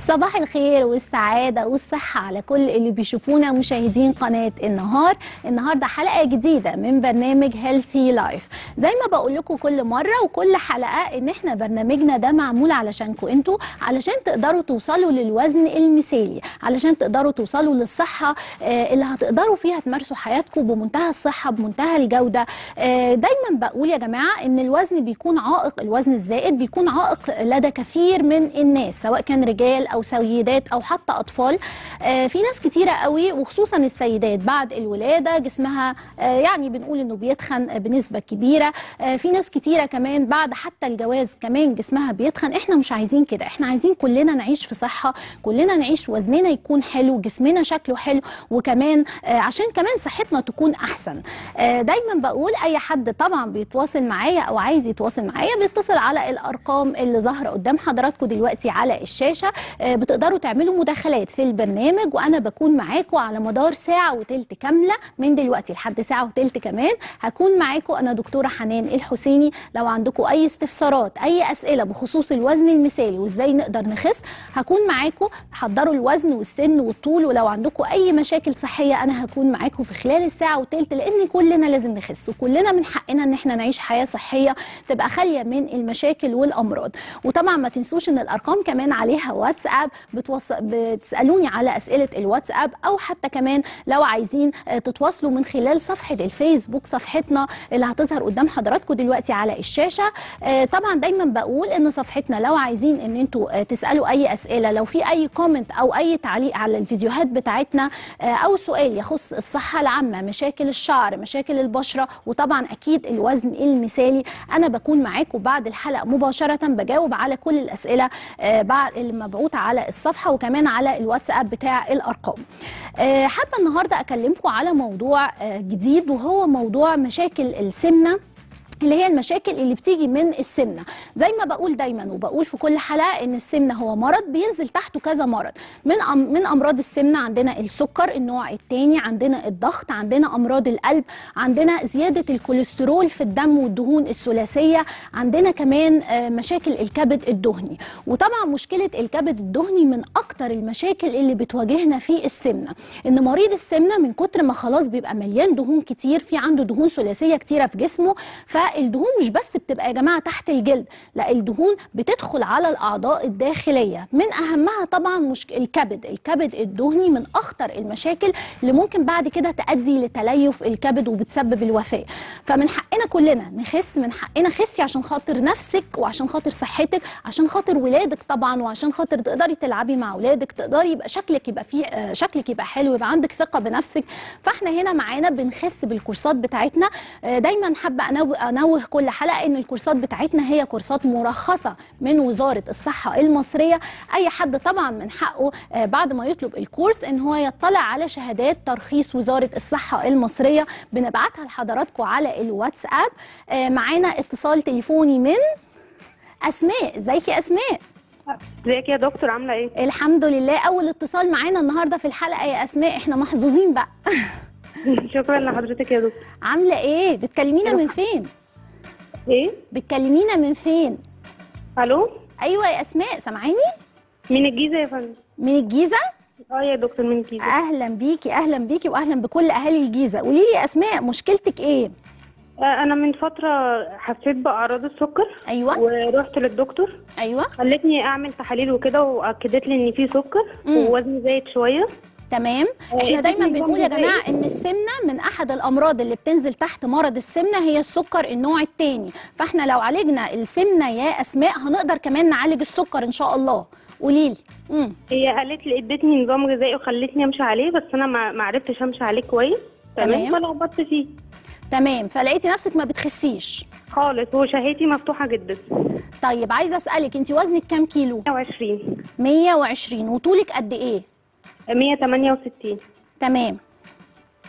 صباح الخير والسعادة والصحة على كل اللي بيشوفونا مشاهدين قناة النهار. النهاردة حلقة جديدة من برنامج هيلثي لايف. زي ما بقول لكم كل مرة وكل حلقة ان احنا برنامجنا ده معمول علشانكم انتوا، علشان تقدروا توصلوا للوزن المثالي، علشان تقدروا توصلوا للصحة اللي هتقدروا فيها تمارسوا حياتكم بمنتهى الصحة بمنتهى الجودة. دايما بقول يا جماعة ان الوزن بيكون عائق، الوزن الزائد بيكون عائق لدى كثير من الناس، سواء كان رجال او سيدات او حتى اطفال. في ناس كتيره قوي وخصوصا السيدات بعد الولاده جسمها يعني بنقول انه بيتخن بنسبه كبيره. في ناس كتيره كمان بعد حتى الجواز كمان جسمها بيتخن. احنا مش عايزين كده، احنا عايزين كلنا نعيش في صحه، كلنا نعيش وزننا يكون حلو، جسمنا شكله حلو، وكمان عشان كمان صحتنا تكون احسن. دايما بقول اي حد طبعا بيتواصل معايا او عايز يتواصل معايا بيتصل على الارقام اللي ظاهره قدام حضراتكم دلوقتي على الشاشه. بتقدروا تعملوا مداخلات في البرنامج وانا بكون معاكم على مدار ساعه وتلت كامله، من دلوقتي لحد ساعه وتلت كمان هكون معاكم انا دكتوره حنان الحسيني. لو عندكم اي استفسارات اي اسئله بخصوص الوزن المثالي وازاي نقدر نخس هكون معاكم. حضروا الوزن والسن والطول، ولو عندكم اي مشاكل صحيه انا هكون معاكم في خلال الساعه وتلت، لان كلنا لازم نخس وكلنا من حقنا ان احنا نعيش حياه صحيه تبقى خاليه من المشاكل والامراض. وطبعا ما تنسوش ان الارقام كمان عليها واتساب، بتسالوني على اسئله الواتساب، او حتى كمان لو عايزين تتواصلوا من خلال صفحه الفيسبوك، صفحتنا اللي هتظهر قدام حضراتكم دلوقتي على الشاشه. طبعا دايما بقول ان صفحتنا لو عايزين ان انتوا تسالوا اي اسئله، لو في اي كومنت او اي تعليق على الفيديوهات بتاعتنا، او سؤال يخص الصحه العامه، مشاكل الشعر، مشاكل البشره، وطبعا اكيد الوزن المثالي، انا بكون معاكم بعد الحلقه مباشره بجاوب على كل الاسئله بعد المبعوث على الصفحه وكمان على الواتساب بتاع الارقام. حابه النهارده اكلمكم على موضوع جديد، وهو موضوع مشاكل السمنه، اللي هي المشاكل اللي بتيجي من السمنه. زي ما بقول دايما وبقول في كل حلقه ان السمنه هو مرض بينزل تحته كذا مرض. من امراض السمنه عندنا السكر النوع الثاني، عندنا الضغط، عندنا امراض القلب، عندنا زياده الكوليسترول في الدم والدهون الثلاثيه، عندنا كمان مشاكل الكبد الدهني. وطبعا مشكله الكبد الدهني من اكتر المشاكل اللي بتواجهنا في السمنه، ان مريض السمنه من كتر ما خلاص بيبقى مليان دهون كتير، في عنده دهون ثلاثيه كتيره في جسمه، الدهون مش بس بتبقى يا جماعه تحت الجلد، لا الدهون بتدخل على الاعضاء الداخليه، من اهمها طبعا الكبد الدهني من اخطر المشاكل اللي ممكن بعد كده تؤدي لتليف الكبد وبتسبب الوفاه. فمن حقنا كلنا نخس، من حقنا خسي عشان خاطر نفسك وعشان خاطر صحتك، عشان خاطر ولادك طبعا، وعشان خاطر تقدري تلعبي مع ولادك، تقدري يبقى شكلك يبقى حلو، يبقى عندك ثقه بنفسك. فاحنا هنا معانا بنخس بالكورسات بتاعتنا. دايما حابه انوه كل حلقه ان الكورسات بتاعتنا هي كورسات مرخصه من وزاره الصحه المصريه. اي حد طبعا من حقه بعد ما يطلب الكورس ان هو يطلع على شهادات ترخيص وزاره الصحه المصريه، بنبعتها لحضراتكم على الواتساب. معانا اتصال تليفوني من اسماء. ازيك يا اسماء؟ ازيك يا دكتور، عامله ايه؟ الحمد لله. اول اتصال معانا النهارده في الحلقه يا اسماء، احنا محظوظين بقى. شكرا لحضرتك يا دكتور. عامله ايه؟ بتكلمينا من فين؟ ايه؟ بتكلمينا من فين؟ الو. ايوه يا اسماء، سامعاني؟ من الجيزه يا فندم. من الجيزه؟ يا دكتور من الجيزه. اهلا بيكي، اهلا بيكي، واهلا بكل اهالي الجيزه. قولي لي يا اسماء، مشكلتك ايه؟ انا من فتره حسيت باعراض السكر. ايوه. ورحت للدكتور. ايوه. خلتني اعمل تحاليل وكده، واكدت لي ان في سكر ووزني زايد شويه. تمام. احنا دايما بنقول يا جماعه ان السمنه من احد الامراض اللي بتنزل تحت مرض السمنه هي السكر النوع الثاني، فاحنا لو عالجنا السمنه يا اسماء هنقدر كمان نعالج السكر ان شاء الله. قولي لي. هي قالت لي ادتني نظام غذائي وخلتني امشي عليه، بس انا ما عرفتش امشي عليه كويس. تمام. فلخبطت فيه. تمام. فلقيتي نفسك ما بتخسيش خالص، وشهيتي مفتوحه جدا. طيب عايزه اسالك، انت وزنك كام كيلو؟ 120. 120. وطولك قد ايه؟ 168. تمام.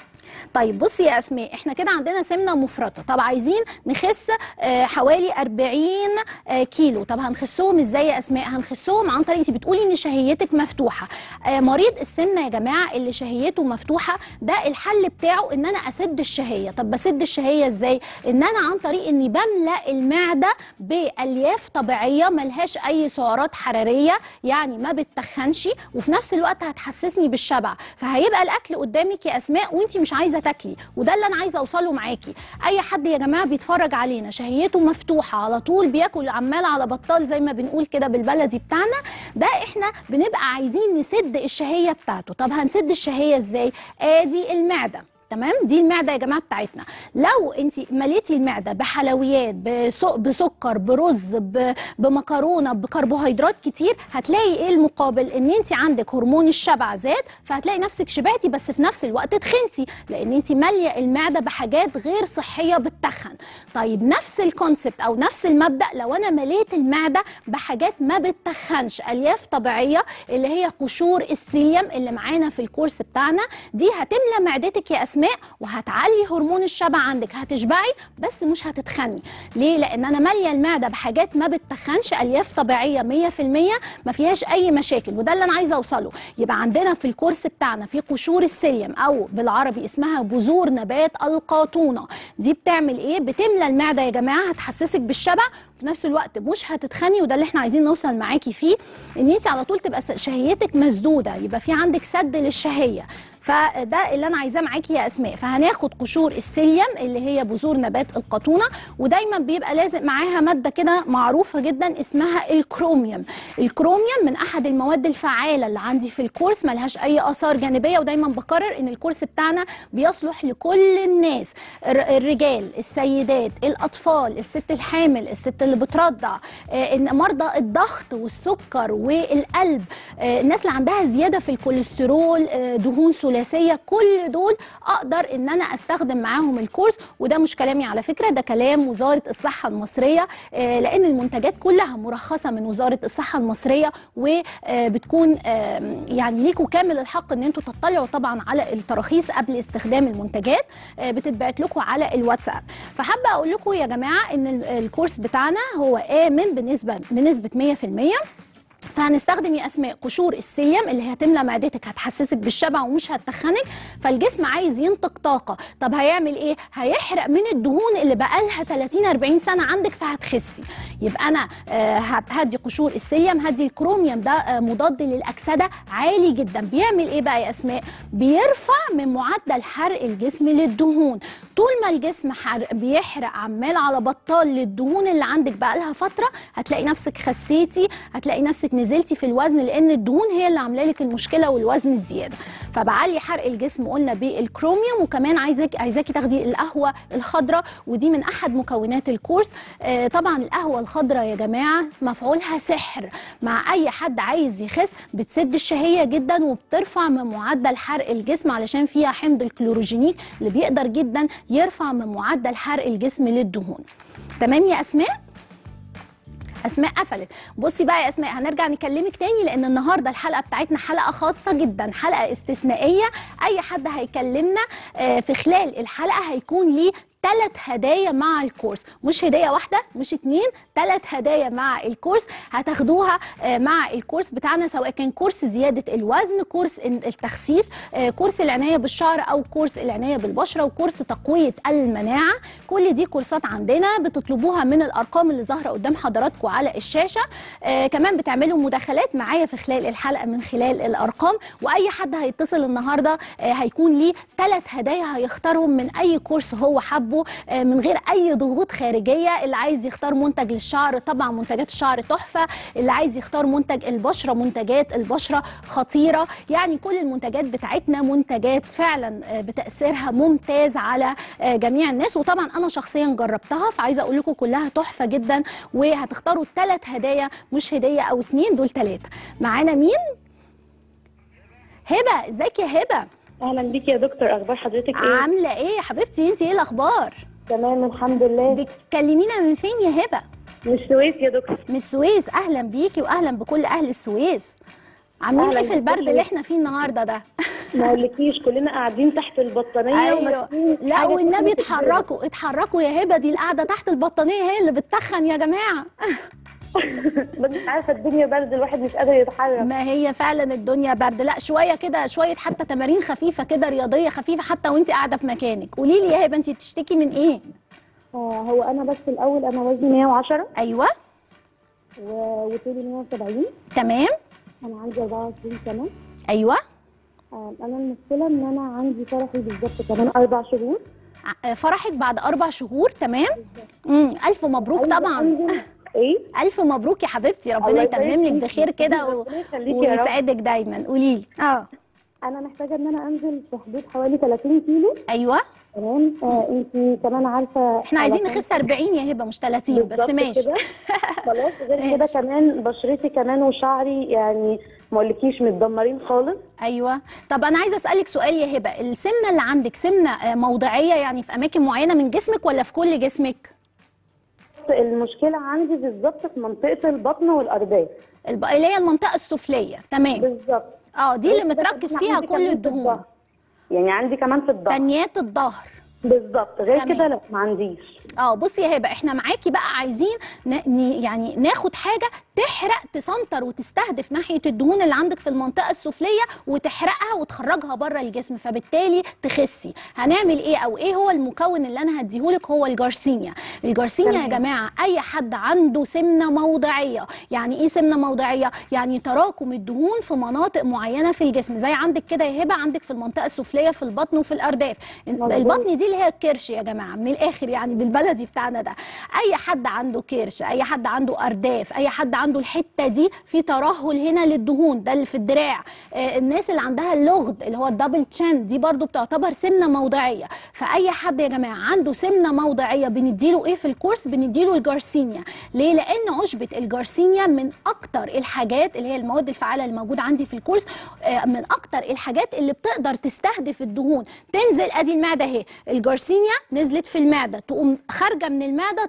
طيب بصي يا اسماء، احنا كده عندنا سمنه مفرطه، طب عايزين نخس حوالي 40 كيلو. طب هنخسهم ازاي يا اسماء؟ هنخسهم عن طريق، انت بتقولي ان شهيتك مفتوحه. مريض السمنه يا جماعه اللي شهيته مفتوحه ده الحل بتاعه ان انا اسد الشهيه. طب بسد الشهيه ازاي؟ ان انا عن طريق اني بملأ المعده بالياف طبيعيه ملهاش اي سعرات حراريه، يعني ما بتتخنش، وفي نفس الوقت هتحسسني بالشبع. فهيبقى الاكل قدامك يا اسماء وانت مش عايزه تاكلي، وده اللي انا عايزه اوصله معاكي. اي حد يا جماعه بيتفرج علينا شهيته مفتوحه على طول بياكل عمال على بطال زي ما بنقول كده بالبلدي بتاعنا، ده احنا بنبقى عايزين نسد الشهيه بتاعته. طب هنسد الشهيه ازاي؟ ادي المعده، تمام؟ دي المعده يا جماعه بتاعتنا. لو انت مليتي المعده بحلويات، بسكر، برز، بمكرونه، بكربوهيدرات كتير، هتلاقي ايه المقابل؟ ان انت عندك هرمون الشبع زاد، فهتلاقي نفسك شبعتي بس في نفس الوقت تخنتي، لان انت ماليه المعده بحاجات غير صحيه بتتخن. طيب نفس الكونسبت او نفس المبدا لو انا مليت المعده بحاجات ما بتتخنش، الياف طبيعيه اللي هي قشور السيليوم اللي معانا في الكورس بتاعنا، دي هتملى معدتك يا اسماء وهتعلي هرمون الشبع عندك، هتشبعي بس مش هتتخني. ليه؟ لان انا ماليه المعده بحاجات ما بتتخنش، الياف طبيعيه 100% ما فيهاش اي مشاكل، وده اللي انا عايزه اوصله. يبقى عندنا في الكورس بتاعنا في قشور السيليوم او بالعربي اسمها بذور نبات القاطونه. دي بتعمل ايه؟ بتملى المعده يا جماعه، هتحسسك بالشبع في نفس الوقت مش هتتخني، وده اللي احنا عايزين نوصل معاكي فيه، ان انت على طول تبقى شهيتك مسدوده، يبقى في عندك سد للشهيه. فده اللي انا عايزاه معاكي يا اسماء. فهناخد قشور السيليوم اللي هي بذور نبات القاطونه، ودايما بيبقى لازق معاها ماده كده معروفه جدا اسمها الكروميوم. الكروميوم من احد المواد الفعاله اللي عندي في الكورس، ملهاش اي اثار جانبيه، ودايما بكرر ان الكورس بتاعنا بيصلح لكل الناس، الرجال، السيدات، الاطفال، الست الحامل، الست اللي بترضع، مرضى الضغط والسكر والقلب، الناس اللي عندها زياده في الكوليسترول، دهون ثلاثيه، كل دول اقدر ان انا استخدم معاهم الكورس. وده مش كلامي على فكره، ده كلام وزاره الصحه المصريه، لان المنتجات كلها مرخصه من وزاره الصحه المصريه، وبتكون يعني ليكوا كامل الحق ان انتوا تطلعوا طبعا على التراخيص قبل استخدام المنتجات، بتتبعت لكم على الواتساب. فحابه اقول لكم يا جماعه ان الكورس بتاعنا هو آمن بنسبه 100%. فهنستخدم يا اسماء قشور السيليوم اللي هتملى معدتك، هتحسسك بالشبع ومش هتتخنك. فالجسم عايز ينتج طاقه، طب هيعمل ايه؟ هيحرق من الدهون اللي بقالها 30 40 سنه عندك فهتخسي. يبقى انا هدي قشور السيليوم، هدي الكروميوم، ده مضاد للاكسده عالي جدا. بيعمل ايه بقى يا اسماء؟ بيرفع من معدل حرق الجسم للدهون. طول ما الجسم بيحرق عمال على بطال للدهون اللي عندك بقالها فتره، هتلاقي نفسك خسيتي، هتلاقي نفسك نزلتي في الوزن، لان الدهون هي اللي عامله لك المشكله والوزن الزياده. فبعلي حرق الجسم قلنا بالكروميوم. وكمان عايزاكي تاخدي القهوه الخضراء، ودي من احد مكونات الكورس. طبعا القهوه الخضراء يا جماعه مفعولها سحر مع اي حد عايز يخس، بتسد الشهيه جدا وبترفع من معدل حرق الجسم، علشان فيها حمض الكلوروجينيك اللي بيقدر جدا يرفع من معدل حرق الجسم للدهون. تمام يا اسماء؟ اسماء قفلت. بصي بقى يا اسماء، هنرجع نكلمك تاني، لان النهارده الحلقه بتاعتنا حلقه خاصه جدا، حلقه استثنائيه. اي حد هيكلمنا في خلال الحلقه هيكون ليه 3 هدايا مع الكورس، مش هديه واحده، مش 2، 3 هدايا مع الكورس هتاخدوها مع الكورس بتاعنا، سواء كان كورس زياده الوزن، كورس التخسيس، كورس العنايه بالشعر، او كورس العنايه بالبشره، وكورس تقويه المناعه. كل دي كورسات عندنا بتطلبوها من الارقام اللي ظاهره قدام حضراتكم على الشاشه. كمان بتعملوا مداخلات معايا في خلال الحلقه من خلال الارقام، واي حد هيتصل النهارده هيكون ليه 3 هدايا هيختارهم من اي كورس هو حابه من غير اي ضغوط خارجيه. اللي عايز يختار منتج للشعر، طبعا منتجات الشعر تحفه. اللي عايز يختار منتج البشره، منتجات البشره خطيره. يعني كل المنتجات بتاعتنا منتجات فعلا بتاثيرها ممتاز على جميع الناس، وطبعا انا شخصيا جربتها، فعايزه اقول لكم كلها تحفه جدا. وهتختاروا 3 هدايا، مش هديه او 2، دول 3. معانا مين؟ هبه. ازيك يا هبه؟ اهلا بيكي يا دكتور، اخبار حضرتك ايه؟ عامله ايه يا حبيبتي؟ انت ايه الاخبار؟ تمام الحمد لله. بتكلمينا من فين يا هبه؟ من السويس يا دكتور. من السويس. اهلا بيكي واهلا بكل اهل السويس. عاملين ايه في البرد اللي احنا فيه النهارده ده؟ ما اقولكيش كلنا قاعدين تحت البطانيه. ايوه لا والنبي اتحركوا يا هبه، دي القعده تحت البطانيه هي اللي بتتخن يا جماعه. بس انت عارفه الدنيا برد، الواحد مش قادر يتحرك. ما هي فعلا الدنيا برد. لا شويه كده، شويه حتى تمارين خفيفه كده رياضيه خفيفه حتى وانت قاعده في مكانك. قولي لي يا هبه انت بتشتكي من ايه؟ هو انا بس الاول انا وزني 110. ايوه. وطولي 170. تمام. انا عندي 24 سنه. ايوه. انا المشكله ان انا عندي فرحي بالظبط كمان 4 شهور. فرحك بعد 4 شهور؟ تمام. الف مبروك طبعا. ايه الف مبروك يا حبيبتي، ربنا يتمم لك بخير كده ويسعدك دايما. قولي لي. انا محتاجه ان انا انزل في حدود حوالي 30 كيلو. ايوه تمام. انت كمان عارفه احنا عايزين نخس 40 يا هبه مش 30 بس ماشي. خلاص. غير كده كمان بشرتي كمان وشعري يعني ما اقولكيش متدمرين خالص. ايوه. طب انا عايزه اسالك سؤال يا هبه، السمنه اللي عندك سمنه موضعيه يعني في اماكن معينه من جسمك ولا في كل جسمك؟ المشكله عندي بالظبط في منطقه البطن والارداف، اللي هي المنطقه السفليه. تمام بالظبط. دي اللي متركز فيها كل الدهون. يعني عندي كمان في الظهر، تنيات الظهر بالظبط. غير كده لا ما عنديش. بصي يا هبه احنا معاكي بقى، عايزين يعني ناخد حاجه تحرق، تسنتر وتستهدف ناحيه الدهون اللي عندك في المنطقه السفليه وتحرقها وتخرجها بره الجسم، فبالتالي تخسي. هنعمل ايه او ايه هو المكون اللي انا هديهولك؟ هو الجارسينيا. الجارسينيا يا جماعه اي حد عنده سمنه موضعيه. يعني ايه سمنه موضعيه؟ يعني تراكم الدهون في مناطق معينه في الجسم، زي عندك كده يا هبه، عندك في المنطقه السفليه في البطن وفي الارداف. البطن دي اللي هي الكرش يا جماعه، من الاخر يعني بالبلدي بتاعنا ده. اي حد عنده كرش، اي حد عنده ارداف، اي حد عنده الحته دي في ترهل هنا للدهون، ده اللي في الدراع. الناس اللي عندها اللغد اللي هو الدبل تشين دي برضو بتعتبر سمنه موضعيه. فاي حد يا جماعه عنده سمنه موضعيه بنديله ايه في الكورس؟ بنديله الجارسينيا. ليه؟ لان عشبه الجارسينيا من اكتر الحاجات اللي هي المواد الفعاله اللي موجوده عندي في الكورس، من اكتر الحاجات اللي بتقدر تستهدف الدهون. تنزل ادي المعده اهي، الجارسينيا نزلت في المعده، تقوم خارجه من المعده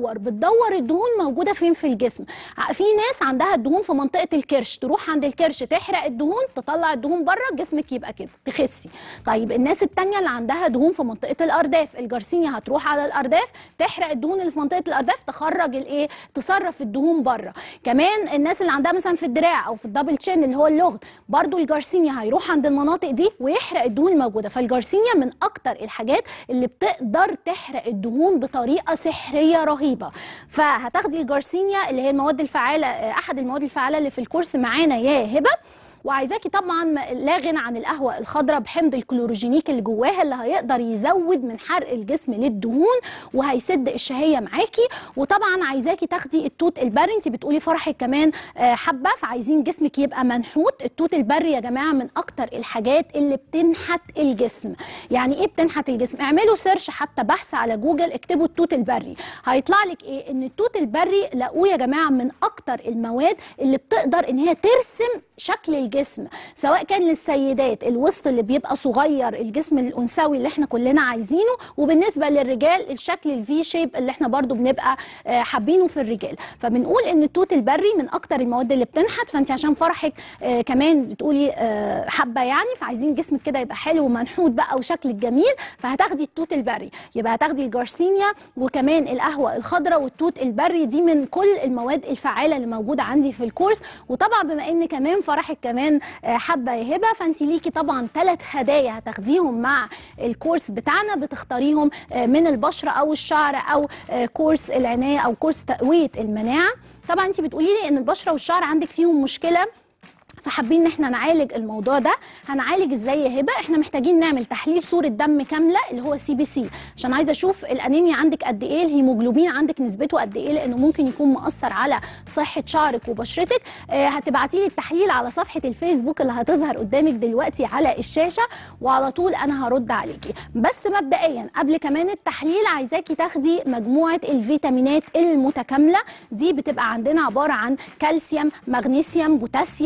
بتدور الدهون موجوده فين في الجسم. في ناس عندها الدهون في منطقه الكرش، تروح عند الكرش تحرق الدهون، تطلع الدهون بره جسمك يبقى كده تخسي. طيب الناس التانيه اللي عندها دهون في منطقه الارداف، الجارسينيا هتروح على الارداف تحرق الدهون اللي في منطقه الارداف، تخرج الايه؟ تصرف الدهون بره. كمان الناس اللي عندها مثلا في الدراع او في الدبل تشين اللي هو اللغد، برضو الجارسينيا هيروح عند المناطق دي ويحرق الدهون الموجوده. فالجارسينيا من اكتر الحاجات اللي بتقدر تحرق الدهون بطريقه سحريه رهيبه. فهتاخدي الجارسينيا اللي هي المواد الفعاله، احد المواد الفعاله اللي في الكورس معانا يا هبه. وعايزاكي طبعا لا غنى عن القهوه الخضراء بحمض الكلوروجينيك اللي جواها، اللي هيقدر يزود من حرق الجسم للدهون وهيسد الشهيه معاكي. وطبعا عايزاكي تاخدي التوت البري، انت بتقولي فرحك كمان حبه، فعايزين جسمك يبقى منحوت. التوت البري يا جماعه من اكتر الحاجات اللي بتنحت الجسم. يعني ايه بتنحت الجسم؟ اعملوا سيرش حتى بحث على جوجل، اكتبوا التوت البري، هيطلع لك ايه؟ ان التوت البري لقوه يا جماعه من اكتر المواد اللي بتقدر ان هي ترسم شكل الجسم، سواء كان للسيدات الوسط اللي بيبقى صغير، الجسم الانثوي اللي احنا كلنا عايزينه، وبالنسبه للرجال الشكل الفي شيب اللي احنا برضو بنبقى حابينه في الرجال. فبنقول ان التوت البري من اكتر المواد اللي بتنحت. فانت عشان فرحك كمان بتقولي حبه يعني، فعايزين جسمك كده يبقى حلو ومنحوت بقى وشكلك جميل، فهتاخدي التوت البري. يبقى هتاخدي الجارسينيا وكمان القهوه الخضراء والتوت البري، دي من كل المواد الفعاله اللي موجوده عندي في الكورس. وطبعا بما ان كمان فرحك كمان حابه يا هبه، فانت ليكي طبعا 3 هدايا هتاخديهم مع الكورس بتاعنا، بتختاريهم من البشره او الشعر او كورس العنايه او كورس تقويه المناعه. طبعا انت بتقولي لي ان البشره والشعر عندك فيهم مشكله، فحابين ان احنا نعالج الموضوع ده. هنعالج ازاي يا هبه؟ احنا محتاجين نعمل تحليل صوره دم كامله اللي هو CBC، عشان عايزه اشوف الانيميا عندك قد ايه، الهيموجلوبين عندك نسبته قد ايه، لانه ممكن يكون مؤثر على صحه شعرك وبشرتك. هتبعتي لي التحليل على صفحه الفيسبوك اللي هتظهر قدامك دلوقتي على الشاشه، وعلى طول انا هرد عليكي. بس مبدئيا قبل كمان التحليل عايزاكي تاخدي مجموعه الفيتامينات المتكامله. دي بتبقى عندنا عباره عن كالسيوم، مغنيسيوم، بوتاسيوم،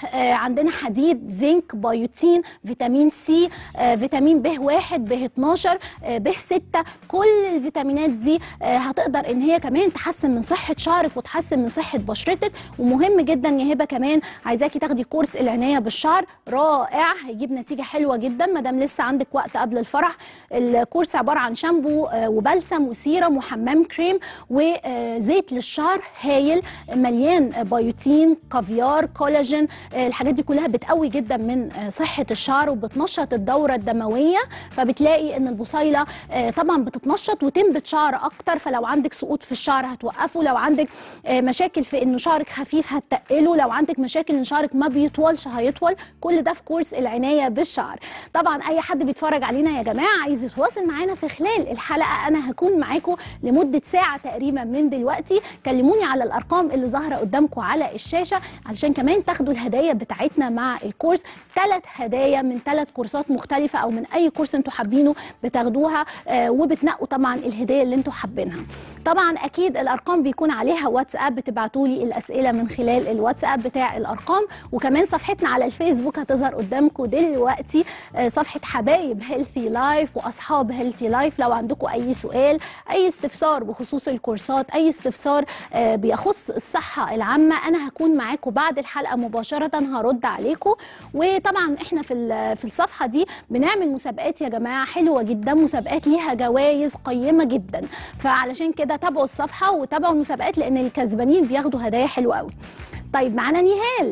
عندنا حديد، زنك، بيوتين، فيتامين سي، فيتامين ب1، ب12، ب6. كل الفيتامينات دي هتقدر ان هي كمان تحسن من صحه شعرك وتحسن من صحه بشرتك. ومهم جدا يا هبه كمان عايزاكي تاخدي كورس العنايه بالشعر رائع، هيجيب نتيجه حلوه جدا ما دام لسه عندك وقت قبل الفرح. الكورس عباره عن شامبو وبلسم وسيرم وحمام كريم وزيت للشعر هايل مليان بيوتين، كافيار، كولاجين. الحاجات دي كلها بتقوي جدا من صحه الشعر وبتنشط الدوره الدمويه، فبتلاقي ان البصيله طبعا بتتنشط وتنبت شعر اكتر. فلو عندك سقوط في الشعر هتوقفه، لو عندك مشاكل في انه شعرك خفيف هتقله، لو عندك مشاكل ان شعرك ما بيطولش هيطول. كل ده في كورس العنايه بالشعر. طبعا اي حد بيتفرج علينا يا جماعه عايز يتواصل معانا في خلال الحلقه، انا هكون معاكم لمده ساعه تقريبا من دلوقتي. كلموني على الارقام اللي ظاهره قدامكم على الشاشه علشان كمان تاخدوا الهدايا بتاعتنا مع الكورس. 3 هدايا من 3 كورسات مختلفه او من اي كورس انتوا حابينه بتاخدوها، وبتنقوا طبعا الهديه اللي انتوا حابينها. طبعا اكيد الارقام بيكون عليها واتساب، بتبعتوا لي الاسئله من خلال الواتساب بتاع الارقام. وكمان صفحتنا على الفيسبوك هتظهر قدامكم دلوقتي، صفحه حبايب هيلثي لايف واصحاب هيلثي لايف. لو عندكم اي سؤال، اي استفسار بخصوص الكورسات، اي استفسار بيخص الصحه العامه، انا هكون معاكم بعد الحلقه مباشره هرد عليكم. وطبعا احنا في الصفحه دي بنعمل مسابقات يا جماعه حلوه جدا، مسابقات ليها جوائز قيمه جدا. فعلشان كده تابعوا الصفحه وتابعوا المسابقات لان الكسبانين بياخدوا هدايا حلوه قوي. طيب معانا نهال.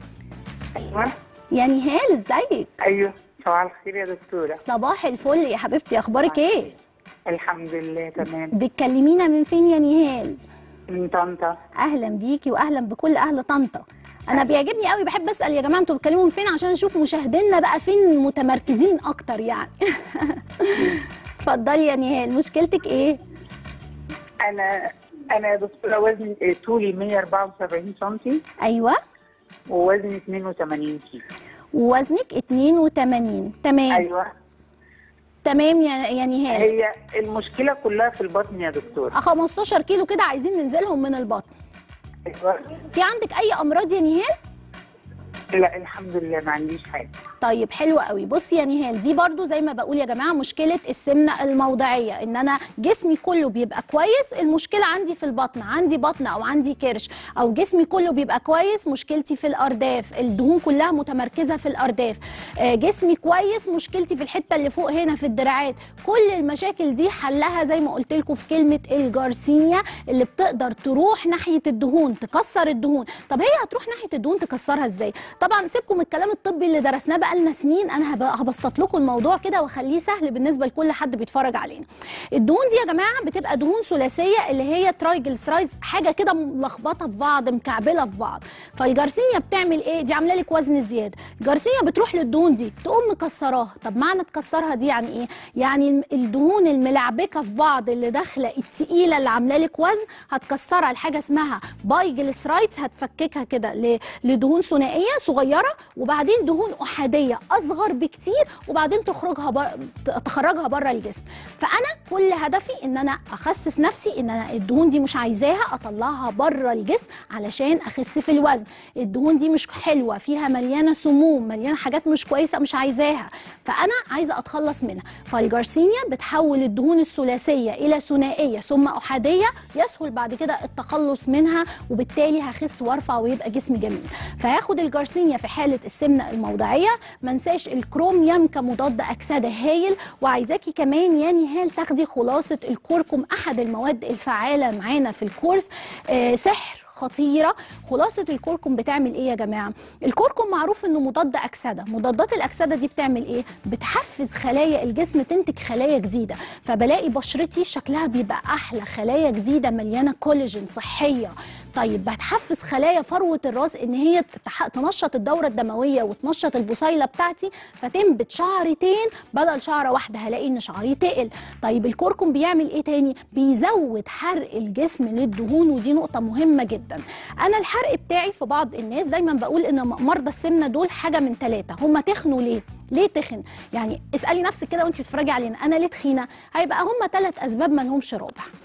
ايوه يا نهال ازيك؟ ايوه صباح الخير يا دكتوره. صباح الفل يا حبيبتي، اخبارك ايه؟ الحمد لله تمام. بتكلمينا من فين يا نهال؟ من طنطا. اهلا بيكي واهلا بكل اهل طنطا. انا بيعجبني قوي، بحب اسال يا جماعه انتوا بتتكلموا من فين عشان اشوف مشاهدينا بقى فين متمركزين اكتر يعني. اتفضلي يا نهال، مشكلتك ايه؟ انا يا دكتوره وزني طولي 174 سم. ايوه. ووزني 82 كيلو. ووزنك 82. تمام. ايوه تمام يا نهال. هي المشكله كلها في البطن يا دكتوره. 15 كيلو كده عايزين ننزلهم من البطن. ايوه. في عندك اي امراض يا نهال؟ لا الحمد لله ما عنديش حاجه. طيب حلو قوي. بصي يا نهال، دي برضو زي ما بقول يا جماعه مشكله السمنه الموضعيه، ان انا جسمي كله بيبقى كويس، المشكله عندي في البطن، عندي بطن او عندي كرش، او جسمي كله بيبقى كويس مشكلتي في الارداف، الدهون كلها متمركزه في الارداف. جسمي كويس مشكلتي في الحته اللي فوق هنا في الدراعات. كل المشاكل دي حلها زي ما قلت لكم في كلمه الجارسينيا اللي بتقدر تروح ناحيه الدهون تكسر الدهون. طب هي هتروح ناحيه الدهون تكسرها ازاي؟ طبعا سيبكم من الكلام الطبي اللي درسناه بقالنا سنين، انا هبسط لكم الموضوع كده واخليه سهل بالنسبه لكل حد بيتفرج علينا. الدهون دي يا جماعه بتبقى دهون ثلاثيه اللي هي ترايجلسرايدز، حاجه كده ملخبطه في بعض مكعبله في بعض. فالجارسينيا بتعمل ايه؟ دي عامله لك وزن زياده. الجارسينيا بتروح للدهون دي تقوم مكسراها. طب معنى تكسرها دي يعني ايه؟ يعني الدهون الملعبكه في بعض اللي داخله الثقيله اللي عامله لك وزن هتكسرها لحاجه اسمها بايجلسرايدز، هتفككها كده لدهون ثنائيه صغيره وبعدين دهون احاديه اصغر بكتير وبعدين تخرجها بره الجسم. فانا كل هدفي ان انا اخسس نفسي، ان انا الدهون دي مش عايزاها اطلعها بره الجسم علشان اخس في الوزن. الدهون دي مش حلوه، فيها مليانه سموم، مليانه حاجات مش كويسه مش عايزاها، فانا عايزه اتخلص منها. فالجارسينيا بتحول الدهون الثلاثيه الى ثنائيه ثم احاديه، يسهل بعد كده التخلص منها وبالتالي هخس وارفع ويبقى جسمي جميل. فهاخد الجارسينيا في حاله السمنه الموضعيه. ما ننساش الكروميوم كمضاد اكسده هايل. وعايزاكي كمان يا نهال تاخدي خلاصه الكركم، احد المواد الفعاله معانا في الكورس. سحر خطيره. خلاصه الكركم بتعمل ايه يا جماعه؟ الكركم معروف انه مضاد اكسده. مضادات الاكسده دي بتعمل ايه؟ بتحفز خلايا الجسم تنتج خلايا جديده، فبلاقي بشرتي شكلها بيبقى احلى، خلايا جديده مليانه كولاجين صحيه. طيب بتحفز خلايا فروه الراس ان هي تنشط الدوره الدمويه وتنشط البصيله بتاعتي فتنبت شعرتين بدل شعره واحده، هلاقي ان شعري تقل. طيب الكركم بيعمل ايه تاني؟ بيزود حرق الجسم للدهون، ودي نقطه مهمه جدا. انا الحرق بتاعي في بعض الناس دايما بقول ان مرضى السمنه دول حاجه من 3. هم تخنوا ليه؟ ليه تخن؟ يعني اسالي نفسك كده وانت بتتفرجي علينا، انا ليه تخينه؟ هيبقى هم 3 اسباب ما لهمش رابع.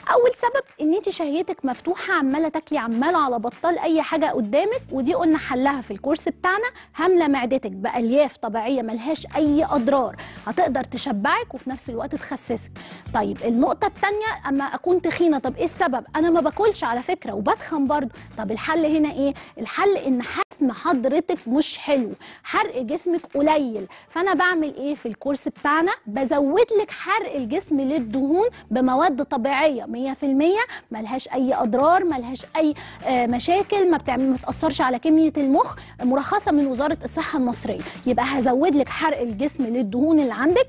اول سبب ان انت شهيتك مفتوحه، عماله تاكلي عماله على بطال اي حاجه قدامك، ودي قلنا حلها في الكورس بتاعنا. هامله معدتك بالياف طبيعيه ملهاش اي اضرار، هتقدر تشبعك وفي نفس الوقت تخسسك. طيب النقطه الثانيه، اما اكون تخينه، طب ايه السبب؟ انا ما باكلش على فكره وبتخن برضو. طب الحل هنا ايه؟ الحل ان حجم حضرتك مش حلو، حرق جسمك قليل. فانا بعمل ايه في الكورس بتاعنا؟ بزود لك حرق الجسم للدهون بمواد طبيعيه 100%، ملهاش اي اضرار، ملهاش اي مشاكل، ما بتاثرش على كميه المخ، مرخصه من وزاره الصحه المصريه. يبقى هزود لك حرق الجسم للدهون اللي عندك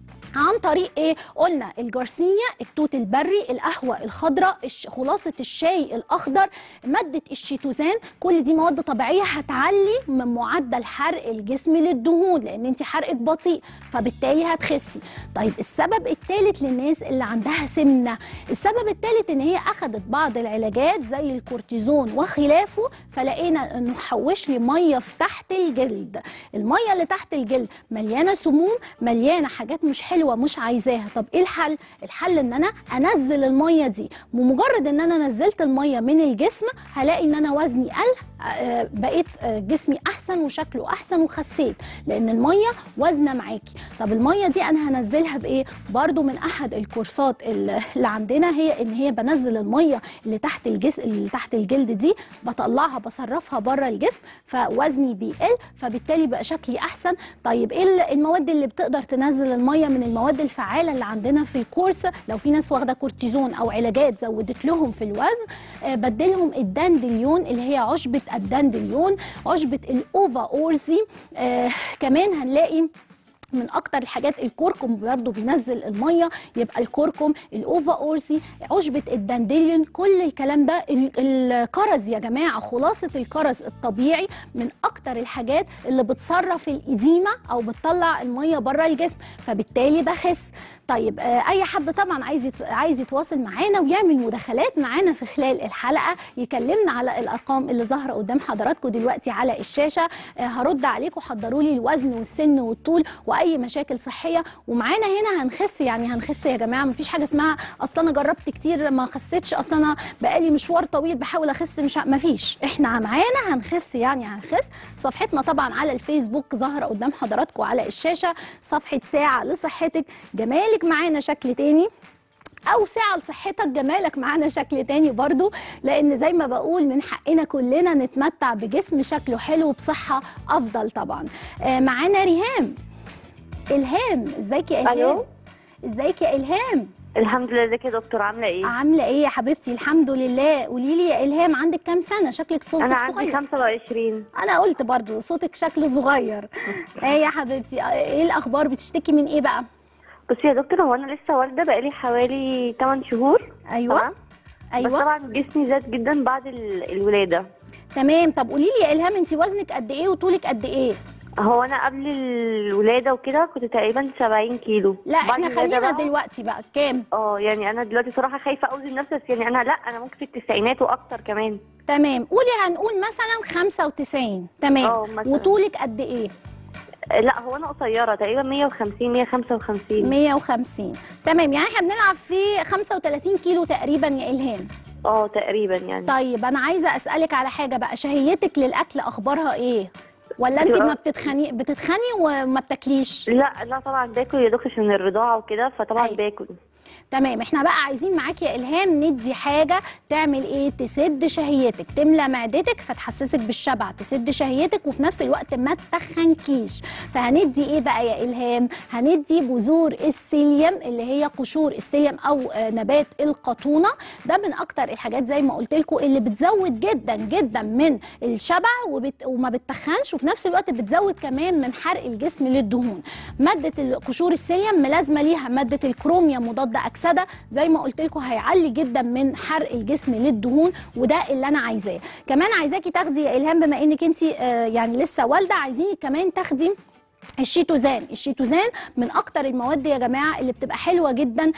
عن طريق ايه؟ قلنا الجارسينيا، التوت البري، القهوه الخضراء، خلاصه الشاي الاخضر، ماده الشيتوزان. كل دي مواد طبيعيه هتعلي من معدل حرق الجسم للدهون، لان انت حرقك بطيء فبالتالي هتخسي. طيب السبب الثالث للناس اللي عندها سمنه، السبب الثالث ان هي اخذت بعض العلاجات زي الكورتيزون وخلافه، فلقينا انه حوش لي ميه في تحت الجلد. الميه اللي تحت الجلد مليانه سموم، مليانه حاجات مش حلوه مش عايزاها. طب ايه الحل؟ الحل ان انا انزل الميه دي. بمجرد ان انا نزلت الميه من الجسم هلاقي ان انا وزني قل، بقيت جسمي احسن وشكله احسن وخسيت، لان الميه وزنه معاكي. طب الميه دي انا هنزلها بايه؟ برضو من احد الكورسات اللي عندنا هي ان هي بنزل الميه اللي تحت الجسم، اللي تحت الجلد دي بطلعها بصرفها بره الجسم، فوزني بيقل، فبالتالي بقى شكلي احسن. طيب ايه المواد اللي بتقدر تنزل الميه من المواد الفعاله اللي عندنا في الكورس؟ لو في ناس واخده كورتيزون او علاجات زودت لهم في الوزن، بدلهم الداندليون اللي هي عشبه الداندليون، عشبه الاوفا اورزي. كمان هنلاقي من اكتر الحاجات الكركم برضه بينزل الميه، يبقى الكركم، الاوفا اورسي، عشبه الداندليون، كل الكلام ده. الكرز يا جماعه، خلاصه الكرز الطبيعي من اكتر الحاجات اللي بتصرف الاديمه او بتطلع الميه بره الجسم، فبالتالي بخس. طيب اي حد طبعا عايز يتواصل معانا ويعمل مداخلات معانا في خلال الحلقه، يكلمنا على الارقام اللي ظاهره قدام حضراتكم دلوقتي على الشاشه. هرد عليكم، حضروا لي الوزن والسن والطول واي مشاكل صحيه. ومعانا هنا هنخس، يعني هنخس يا جماعه، مفيش حاجه اسمها اصل انا جربت كتير ما خسيتش، اصل انا بقالي مشوار طويل بحاول اخس، مفيش. احنا معانا هنخس، يعني هنخس. صفحتنا طبعا على الفيسبوك ظاهره قدام حضراتكم على الشاشه، صفحه ساعه لصحتك جمالك معانا شكل تاني، او ساعه لصحتك جمالك معانا شكل تاني برضو، لان زي ما بقول من حقنا كلنا نتمتع بجسم شكله حلو بصحه افضل طبعا. معانا ريهام. الهام، ازيك يا الهام؟ الو، ازيك يا الهام؟ الحمد لله. ازيك يا دكتور، عامله ايه؟ عامله ايه يا حبيبتي؟ الحمد لله. قولي لي يا الهام، عندك كام سنه؟ شكلك صوتك انا صغير. عندي 25. انا قلت برضو صوتك شكله صغير. ايه يا حبيبتي، ايه الاخبار؟ بتشتكي من ايه بقى؟ بصي يا دكتور، هو انا لسه والده بقالي حوالي 8 شهور. ايوه. تمام. ايوه. بس طبعا جسمي زاد جدا بعد الولاده. تمام. طب قولي لي يا الهام، انت وزنك قد ايه وطولك قد ايه؟ هو انا قبل الولاده وكده كنت تقريبا 70 كيلو. لا احنا خلينا دلوقتي بقى كام؟ يعني انا دلوقتي صراحه خايفه اوزن نفسي، بس يعني انا ممكن في التسعينات واكتر كمان. تمام. قولي هنقول مثلا 95. تمام. وطولك قد ايه؟ لا هو انا قصيره تقريبا 150 155. 150. تمام، يعني احنا بنلعب في 35 كيلو تقريبا يا الهام. تقريبا يعني. طيب انا عايزه اسالك على حاجه بقى، شهيتك للاكل اخبارها ايه؟ ولا انت ما بتتخني وما بتاكليش؟ لا طبعا باكل يا دكتور عشان الرضاعه وكده، فطبعا أيوة. باكل. تمام. احنا بقى عايزين معاكي يا الهام ندي حاجه تعمل ايه؟ تسد شهيتك، تملى معدتك فتحسسك بالشبع، تسد شهيتك وفي نفس الوقت ما تخنكيش. فهندي ايه بقى يا الهام؟ هندي بذور السيليم اللي هي قشور السيليم او نبات القطونه. ده من اكتر الحاجات زي ما قلت لكم اللي بتزود جدا جدا من الشبع وما بتخنش، وفي نفس الوقت بتزود كمان من حرق الجسم للدهون. ماده قشور السيليم ملازمه ليها ماده الكروميوم مضاد اكسده، زي ما قلت لكم هيعلي جدا من حرق الجسم للدهون، وده اللي انا عايزاه. كمان عايزاكي تاخدي يا الهام، بما انك انت يعني لسه والده، عايزينك كمان تاخدي الشيتوزان من اكتر المواد يا جماعه اللي بتبقى حلوه جدا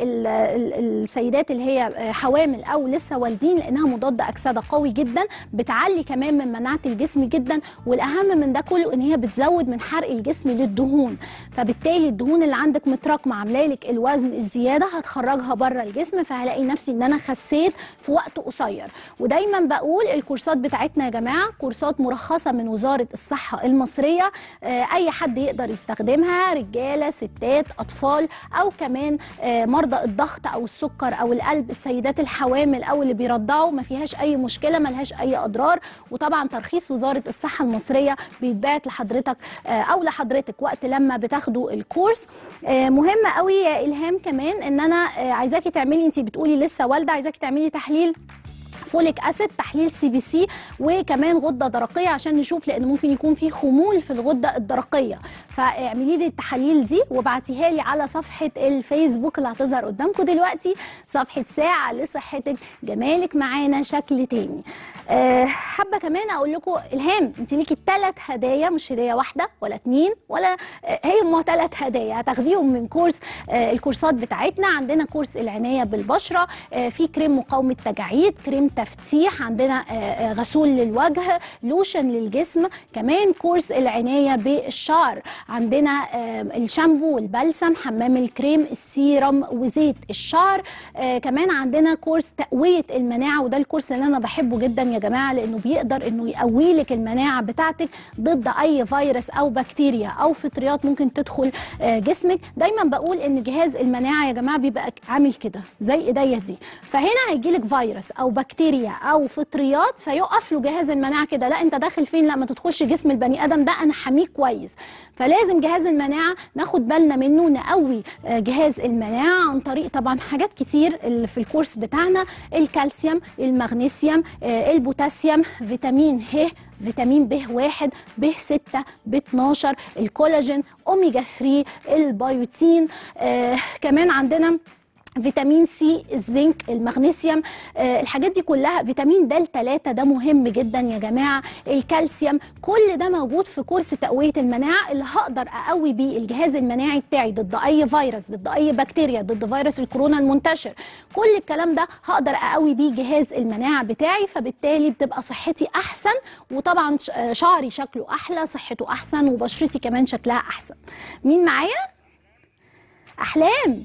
للسيدات اللي هي حوامل او لسه والدين، لانها مضاد اكسده قوي جدا، بتعلي كمان من مناعه الجسم جدا، والاهم من ده كله ان هي بتزود من حرق الجسم للدهون، فبالتالي الدهون اللي عندك متراكمه عامله لك الوزن الزياده هتخرجها بره الجسم، فهلاقي نفسي ان انا خسيت في وقت قصير. ودايما بقول الكورسات بتاعتنا يا جماعه كورسات مرخصه من وزاره الصحه المصريه، اي حد يقدر يستخدمها، رجاله ستات اطفال او كمان مرضى الضغط او السكر او القلب، السيدات الحوامل او اللي بيرضعوا، ما فيهاش اي مشكله، ما لهاش اي اضرار. وطبعا ترخيص وزاره الصحه المصريه بيتبعت لحضرتك او لحضرتك وقت لما بتاخدوا الكورس. مهم قوي يا الهام كمان ان انا عايزاكي تعملي، انت بتقولي لسه والده، عايزاكي تعملي تحليل فوليك اسيد، تحليل CBC، وكمان غده درقيه عشان نشوف، لان ممكن يكون في خمول في الغده الدرقيه، فاعملي لي التحاليل دي وابعتيها لي على صفحه الفيسبوك اللي هتظهر قدامكم دلوقتي، صفحه ساعه لصحتك جمالك معانا شكل تاني. حابه كمان اقول لكم الهام، انت ليكي 3 هدايا، مش هديه واحده ولا 2 ولا هم 3 هدايا هتاخديهم من كورس الكورسات بتاعتنا. عندنا كورس العنايه بالبشره، في كريم مقاومه تجاعيد، كريم تفتيح، عندنا غسول للوجه، لوشن للجسم، كمان كورس العنايه بالشعر، عندنا الشامبو والبلسم، حمام الكريم، السيرم وزيت الشعر، كمان عندنا كورس تقويه المناعه، وده الكورس اللي انا بحبه جدا يا جماعه، لانه بيقدر انه يقوي لك المناعه بتاعتك ضد اي فيروس او بكتيريا او فطريات ممكن تدخل جسمك. دايما بقول ان جهاز المناعه يا جماعه بيبقى عامل كده زي ايديا دي، فهنا هيجيلك فيروس او بكتيريا او فطريات فيقف له جهاز المناعه كده، لا انت داخل فين، لا ما تدخلش جسم البني ادم ده، انا حاميه كويس. فلازم جهاز المناعه ناخد بالنا منه، نقوي جهاز المناعه عن طريق طبعا حاجات كتير اللي في الكورس بتاعنا، الكالسيوم، المغنيسيوم، البوتاسيوم، فيتامين ه، فيتامين B1، B6، B12، الكولاجين، اوميجا 3، البيوتين، كمان عندنا فيتامين سي، الزنك، المغنيسيوم، الحاجات دي كلها، فيتامين د3 ده مهم جدا يا جماعه، الكالسيوم، كل ده موجود في كورس تقويه المناعه اللي هقدر اقوي بيه الجهاز المناعي بتاعي ضد اي فيروس، ضد اي بكتيريا، ضد فيروس الكورونا المنتشر، كل الكلام ده هقدر اقوي بيه جهاز المناعه بتاعي، فبالتالي بتبقى صحتي احسن، وطبعا شعري شكله احلى، صحته احسن، وبشرتي كمان شكلها احسن. مين معايا؟ احلام،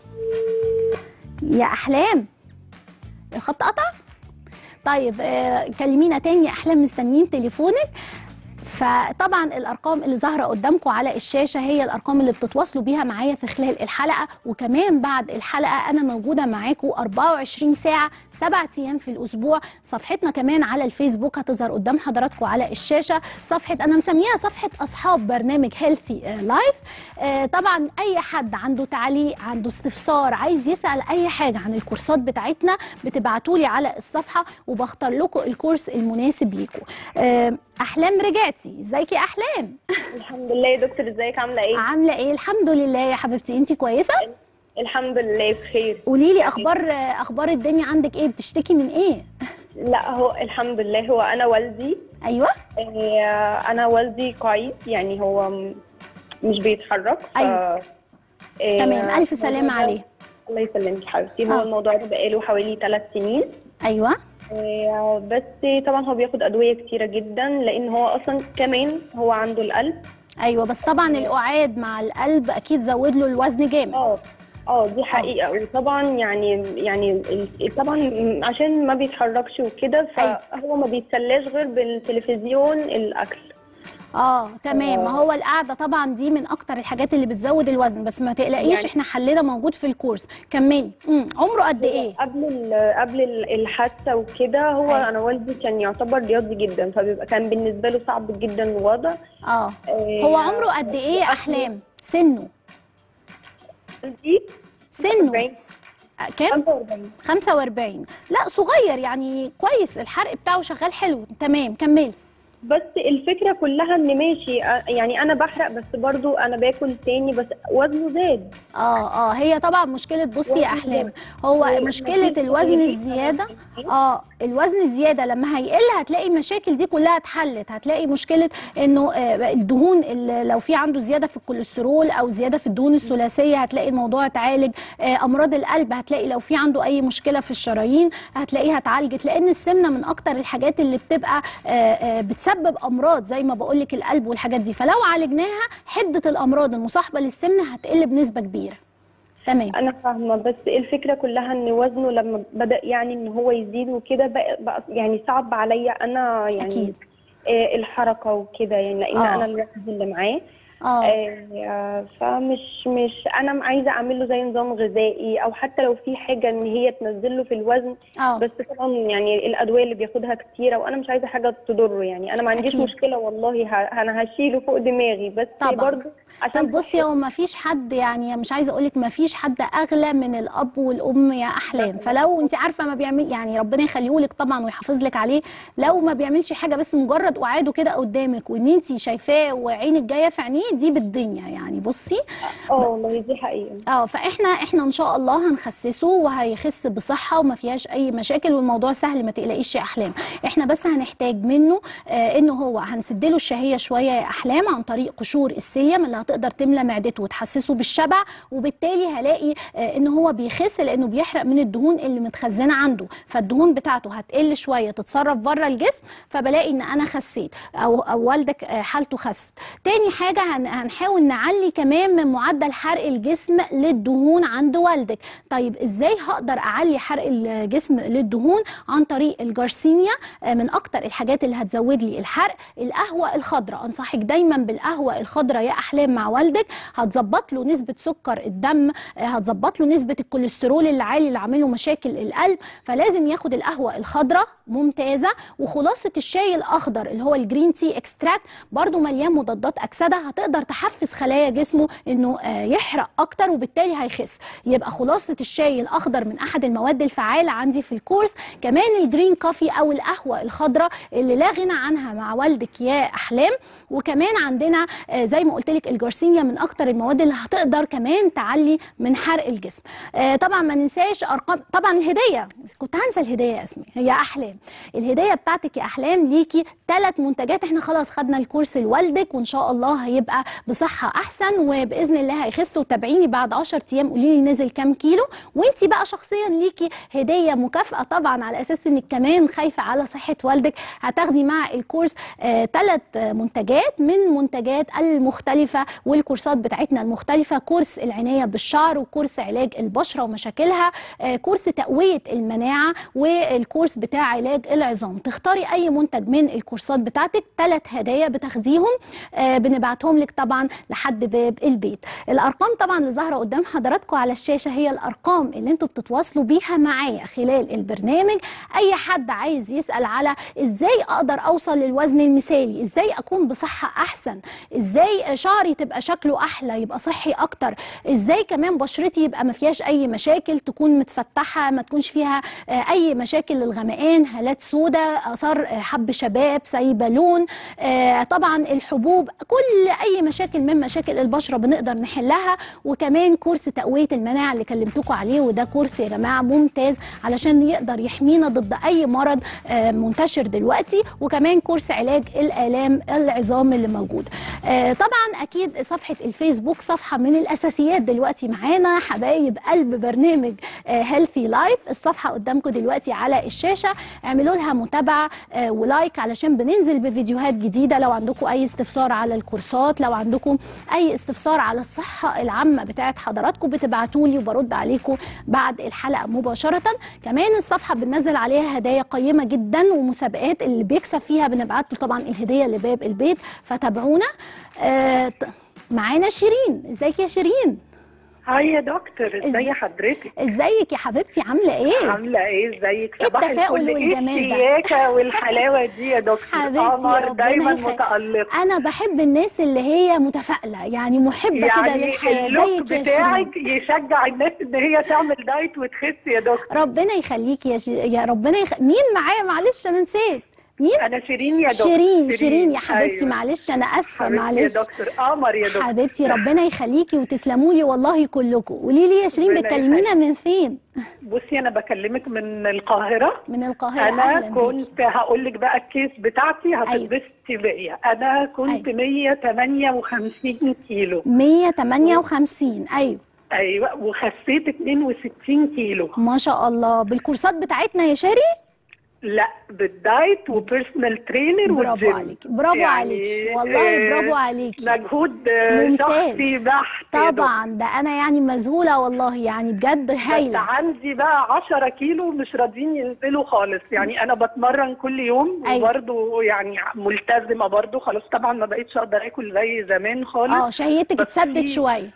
يا احلام الخط قطع؟ طيب كلمينا تاني يا احلام، مستنيين تليفونك. فطبعا الارقام اللي ظاهره قدامكم على الشاشه هي الارقام اللي بتتواصلوا بيها معايا في خلال الحلقه، وكمان بعد الحلقه انا موجوده معاكم 24 ساعه 7 ايام في الاسبوع. صفحتنا كمان على الفيسبوك هتظهر قدام حضراتكم على الشاشه، صفحه انا مسميها صفحه اصحاب برنامج هيلثي لايف. طبعا اي حد عنده تعليق، عنده استفسار، عايز يسال اي حاجه عن الكورسات بتاعتنا، بتبعتوا لي على الصفحه وبختار لكم الكورس المناسب ليكم. احلام رجعتي، ازيك يا احلام؟ الحمد لله يا دكتور، ازيك عامله ايه؟ عامله ايه؟ الحمد لله يا حبيبتي، انت كويسه؟ الحمد لله بخير. قولي لي اخبار الدنيا عندك ايه؟ بتشتكي من ايه؟ لا هو الحمد لله، هو انا والدي، ايوه انا والدي كويس، يعني هو مش بيتحرك. أيوة. تمام، الف سلامه عليه. الله يسلمك حبيبتي. هو الموضوع ده بقاله حوالي 3 سنين. ايوه بس طبعا هو بياخد ادويه كتيره جدا، لان هو اصلا كمان هو عنده القلب. ايوه بس طبعا القعاد مع القلب اكيد زود له الوزن جامد. دي حقيقه. وطبعا يعني طبعا عشان ما بيتحركش وكده، فهو ما بيتسلاش غير بالتلفزيون، الاكل. تمام. ما هو القعده طبعا دي من اكتر الحاجات اللي بتزود الوزن، بس ما تقلقيش يعني احنا حلنا موجود في الكورس. كملي. عمره قد ايه؟ قبل الحادثه وكده، هو أيوة. انا والدي كان يعتبر رياضي جدا، كان بالنسبه له صعب جدا الوضع. هو عمره قد ايه يا احلام؟ سنه كام؟ 45. لا صغير يعني، كويس، الحرق بتاعه شغال حلو. تمام كملي. بس الفكرة كلها ان ماشي يعني انا بحرق، بس برضو انا باكل تاني بس وزنه زاد. هي طبعا مشكله، بصي يا احلام، هو مشكله الوزن الزياده. الوزن الزياده لما هيقل هتلاقي المشاكل دي كلها اتحلت. هتلاقي مشكله انه الدهون، لو في عنده زياده في الكوليسترول او زياده في الدهون الثلاثيه هتلاقي الموضوع اتعالج. امراض القلب هتلاقي لو في عنده اي مشكله في الشرايين هتلاقيها اتعالجت، لان السمنه من اكتر الحاجات اللي بتبقى بتسبب امراض زي ما بقول لك القلب والحاجات دي. فلو عالجناها حده الامراض المصاحبه للسمنه هتقل بنسبه كبيره. تمام. انا فاهمه، بس الفكره كلها ان وزنه لما بدا يعني ان هو يزيد وكده بقى يعني صعب عليا انا يعني أكيد. الحركه وكده، يعني لان انا الواحد اللي معاه. فمش انا عايزه اعمل له زي نظام غذائي، او حتى لو في حاجه ان هي تنزل له في الوزن. بس طبعا يعني الادويه اللي بياخدها كتيره، وانا مش عايزه حاجه تضره. يعني انا ما عنديش أكيد. مشكله والله، انا هشيله فوق دماغي، بس برضه عشان طب بصي، هو ما فيش حد، يعني مش عايزه اقول لك ما فيش حد اغلى من الاب والام يا احلام. فلو انت عارفه ما بيعمل، يعني ربنا يخليه لك طبعا ويحافظ لك عليه، لو ما بيعملش حاجه بس مجرد قعاده كده قدامك وان انت شايفاه وعينك جايه في عينيه، دي بالدنيا يعني. بصي والله دي حقيقه. فاحنا ان شاء الله هنخسسه وهيخس بصحه وما فيهاش اي مشاكل، والموضوع سهل ما تقلقيش يا احلام. احنا بس هنحتاج منه انه هو هنسد له الشهيه شويه يا احلام عن طريق قشور السيم اللي هتقدر تملى معدته وتحسسه بالشبع، وبالتالي هلاقي ان هو بيخس لانه بيحرق من الدهون اللي متخزنه عنده، فالدهون بتاعته هتقل شويه تتصرف بره الجسم، فبلاقي ان انا خسيت او والدك حالته خست. تاني حاجه هنحاول نعلي كمان من معدل حرق الجسم للدهون عند والدك. طيب ازاي هقدر اعلي حرق الجسم للدهون؟ عن طريق الجارسينيا. من اكتر الحاجات اللي هتزود لي الحرق القهوه الخضراء. انصحك دايما بالقهوه الخضراء يا احلام مع والدك، هتظبط له نسبه سكر الدم، هتظبط له نسبه الكوليسترول اللي عالي اللي عامل له مشاكل القلب، فلازم ياخد القهوه الخضراء ممتازه. وخلاصه الشاي الاخضر اللي هو الجرين تي اكستراكت برضو مليان مضادات اكسده هتقدر تحفز خلايا جسمه انه يحرق اكتر وبالتالي هيخس. يبقى خلاصه الشاي الاخضر من احد المواد الفعاله عندي في الكورس. كمان الجرين كافي او القهوه الخضراء اللي لا غنى عنها مع والدك يا احلام. وكمان عندنا زي ما قلت لك الجارسينيا من اكتر المواد اللي هتقدر كمان تعلي من حرق الجسم. طبعا ما ننساش ارقام، طبعا الهديه، كنت هنسى الهديه يا اسماء يا احلام. الهديه بتاعتك يا احلام ليكي 3 منتجات. احنا خلاص خدنا الكورس لوالدك وان شاء الله هيبقى بصحه احسن وباذن الله هيخس. وتابعيني بعد 10 ايام قولي لي نزل كام كيلو. وانت بقى شخصيا ليكي هديه مكافاه طبعا على اساس انك كمان خايفه على صحه والدك. هتاخدي مع الكورس 3 منتجات من منتجات المختلفه والكورسات بتاعتنا المختلفه. كورس العنايه بالشعر، وكورس علاج البشره ومشاكلها، كورس تقويه المناعه، والكورس بتاع علاج العظام. تختاري اي منتج من الكورسات بتاعتك، 3 هدايا بتاخديهم بنبعتهم لك طبعا لحد باب البيت. الارقام طبعا اللي ظاهره قدام حضراتكم على الشاشه هي الارقام اللي انتوا بتتواصلوا بيها معايا خلال البرنامج. اي حد عايز يسال على ازاي اقدر اوصل للوزن المثالي، ازاي اكون بصحه احسن، ازاي شعري تبقى شكله احلى يبقى صحي اكتر، ازاي كمان بشرتي يبقى ما فيهاش اي مشاكل، تكون متفتحه ما تكونش فيها اي مشاكل للغمقان، هالات سوداء، اثار حب شباب، سايبه لون، طبعا الحبوب، كل اي مشاكل من مشاكل البشره بنقدر نحلها. وكمان كورس تقويه المناعه اللي كلمتكم عليه، وده كورس يا جماعه ممتاز علشان يقدر يحمينا ضد اي مرض منتشر دلوقتي. وكمان كورس علاج الالام العظام اللي موجود. طبعا اكيد صفحه الفيسبوك صفحه من الاساسيات دلوقتي معانا حبايب قلب برنامج هيلثي لايف. الصفحه قدامكم دلوقتي على الشاشه، اعملوا لها متابعه ولايك علشان بننزل بفيديوهات جديده. لو عندكم اي استفسار على الكورسات، لو عندكم اي استفسار على الصحه العامه بتاعت حضراتكم، بتبعتوا لي وبرد عليكم بعد الحلقه مباشره. كمان الصفحه بننزل عليها هدايا قيمه جدا ومسابقات، اللي بيكسب فيها بنبعت له طبعا الهديه لباب البيت، فتابعونا. معانا شيرين. ازيك يا شيرين؟ هاي يا دكتور، ازي حضرتك؟ ازيك يا حبيبتي، عامله ايه؟ عامله ايه؟ ازيك؟ صباح الفل والجمال ده، الشياكه والحلاوه دي يا دكتور. قمر دايما متالقه. انا بحب الناس اللي هي متفائله، يعني محبه يعني كده للحياه زيك يا شيرين. بتاعك يشجع الناس ان هي تعمل دايت وتخس يا دكتور. ربنا يخليكي يا ربنا مين معايا؟ معلش انا نسيت. مين؟ انا شيرين يا دكتور. شيرين يا حبيبتي. أيوة. معلش انا اسفه، معلش يا دكتور. قمر يا دكتور حبيبتي، ربنا يخليكي وتسلموا لي والله كلكم. قولي لي يا شيرين، بتكلمينا من فين؟ بصي انا بكلمك من القاهره. من القاهره. انا كنت هقول لك بقى الكيس بتاعتي هتتبسطي بيا. انا كنت 158 كيلو. 158. ايوه وخسيت 62 كيلو ما شاء الله. بالكورسات بتاعتنا يا شيري؟ لا بالدايت وبيرسونال ترينر برافو عليكي، برافو يعني عليكي والله، برافو عليكي. مجهود شخصي بحت طبعا. ده انا يعني مذهوله والله، يعني بجد هايله. بس عندي بقى 10 كيلو مش راضيين ينزلوا خالص. يعني انا بتمرن كل يوم وبرده يعني ملتزمه برده. خلاص طبعا ما بقيتش اقدر اكل زي زمان خالص. شهيتك اتثبت شويه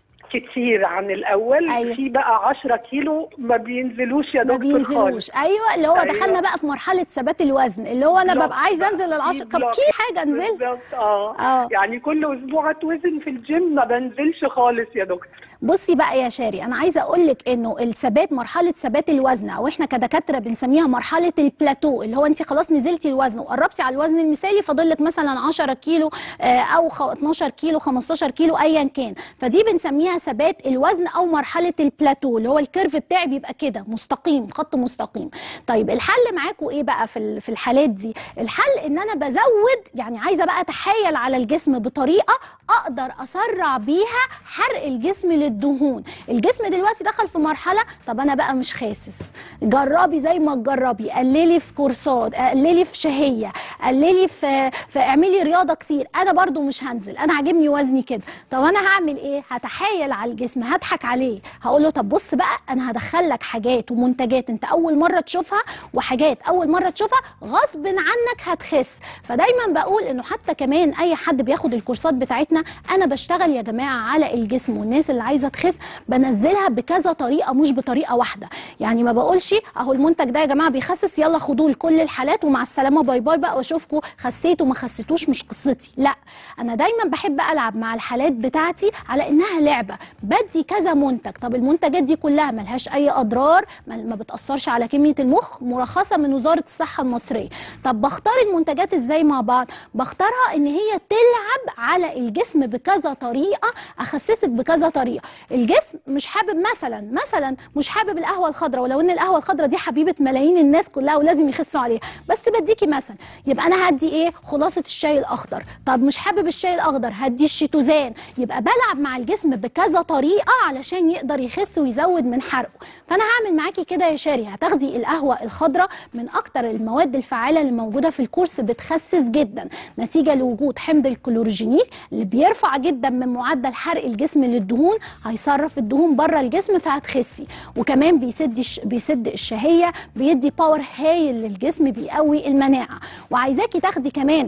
كتير عن الاول. في بقى 10 كيلو ما بينزلوش يا دكتور خالص. ما بينزلوش. ايوه اللي هو دخلنا بقى في مرحله ثبات الوزن، اللي هو انا ببقى عايزه انزل ال10. طب كي حاجه انزل بالظبط. يعني كل اسبوع اتوزن في الجيم، ما بنزلش خالص يا دكتور. بصي بقى يا شاري، انا عايزه اقول لك انه الثبات، مرحله ثبات الوزن، او احنا كدكاتره بنسميها مرحله البلاتو، اللي هو انت خلاص نزلتي الوزن وقربتي على الوزن المثالي، فاضل لك مثلا 10 كيلو او 12 كيلو 15 كيلو ايا كان، فدي بنسميها ثبات الوزن او مرحله البلاتو، اللي هو الكيرف بتاعي بيبقى كده مستقيم، خط مستقيم. طيب الحل معاكم ايه بقى في الحالات دي؟ الحل ان انا بزود، يعني عايزه بقى اتحايل على الجسم بطريقه اقدر اسرع بيها حرق الجسم للدهون. الجسم دلوقتي دخل في مرحله، طب انا بقى مش خاسس، جربي زي ما تجربي، قللي في كورسات، قللي في شهيه، قللي في اعملي رياضه كتير، انا برضو مش هنزل، انا عاجبني وزني كده. طب انا هعمل ايه؟ هتحايل على الجسم، هضحك عليه، هقول له طب بص بقى انا هدخل لك حاجات ومنتجات انت اول مره تشوفها، وحاجات اول مره تشوفها غصب عنك هتخس. فدايما بقول انه حتى كمان اي حد بياخد الكورسات بتاعتنا، انا بشتغل يا جماعه على الجسم، والناس اللي عايزه تخس بنزلها بكذا طريقه مش بطريقه واحده. يعني ما بقولش اهو المنتج ده يا جماعه بيخسس يلا خدوه لكل الحالات ومع السلامه باي باي بقى واشوفكم خسيتوا ما خسيتوش، مش قصتي. لا، انا دايما بحب العب مع الحالات بتاعتي على انها لعبه، بدي كذا منتج. طب المنتجات دي كلها ملهاش اي اضرار، ما بتاثرش على كميه المخ، مرخصه من وزاره الصحه المصريه. طب بختار المنتجات ازاي مع بعض؟ بختارها ان هي تلعب على الجسم بكذا طريقه، اخسسك بكذا طريقه. الجسم مش حابب مثلا مش حابب القهوه الخضراء، ولو ان القهوه الخضراء دي حبيبه ملايين الناس كلها ولازم يخسوا عليها، بس بديكي مثلا، يبقى انا هدي ايه؟ خلاصه الشاي الاخضر. طب مش حابب الشاي الاخضر، هدي الشيتوزان. يبقى بلعب مع الجسم بكذا طريقه علشان يقدر يخس ويزود من حرقه. فانا هعمل معاكي كده يا شاري، هتاخدي القهوه الخضراء، من اكتر المواد الفعاله اللي موجوده في الكورس، بتخسس جدا نتيجه لوجود حمض الكلوروجينيك اللي بيرفع جدا من معدل حرق الجسم للدهون، هيصرف الدهون بره الجسم فهتخسي. وكمان بيسد الشهيه، بيدي باور هايل للجسم، بيقوي المناعه. وعايزاكي تاخدي كمان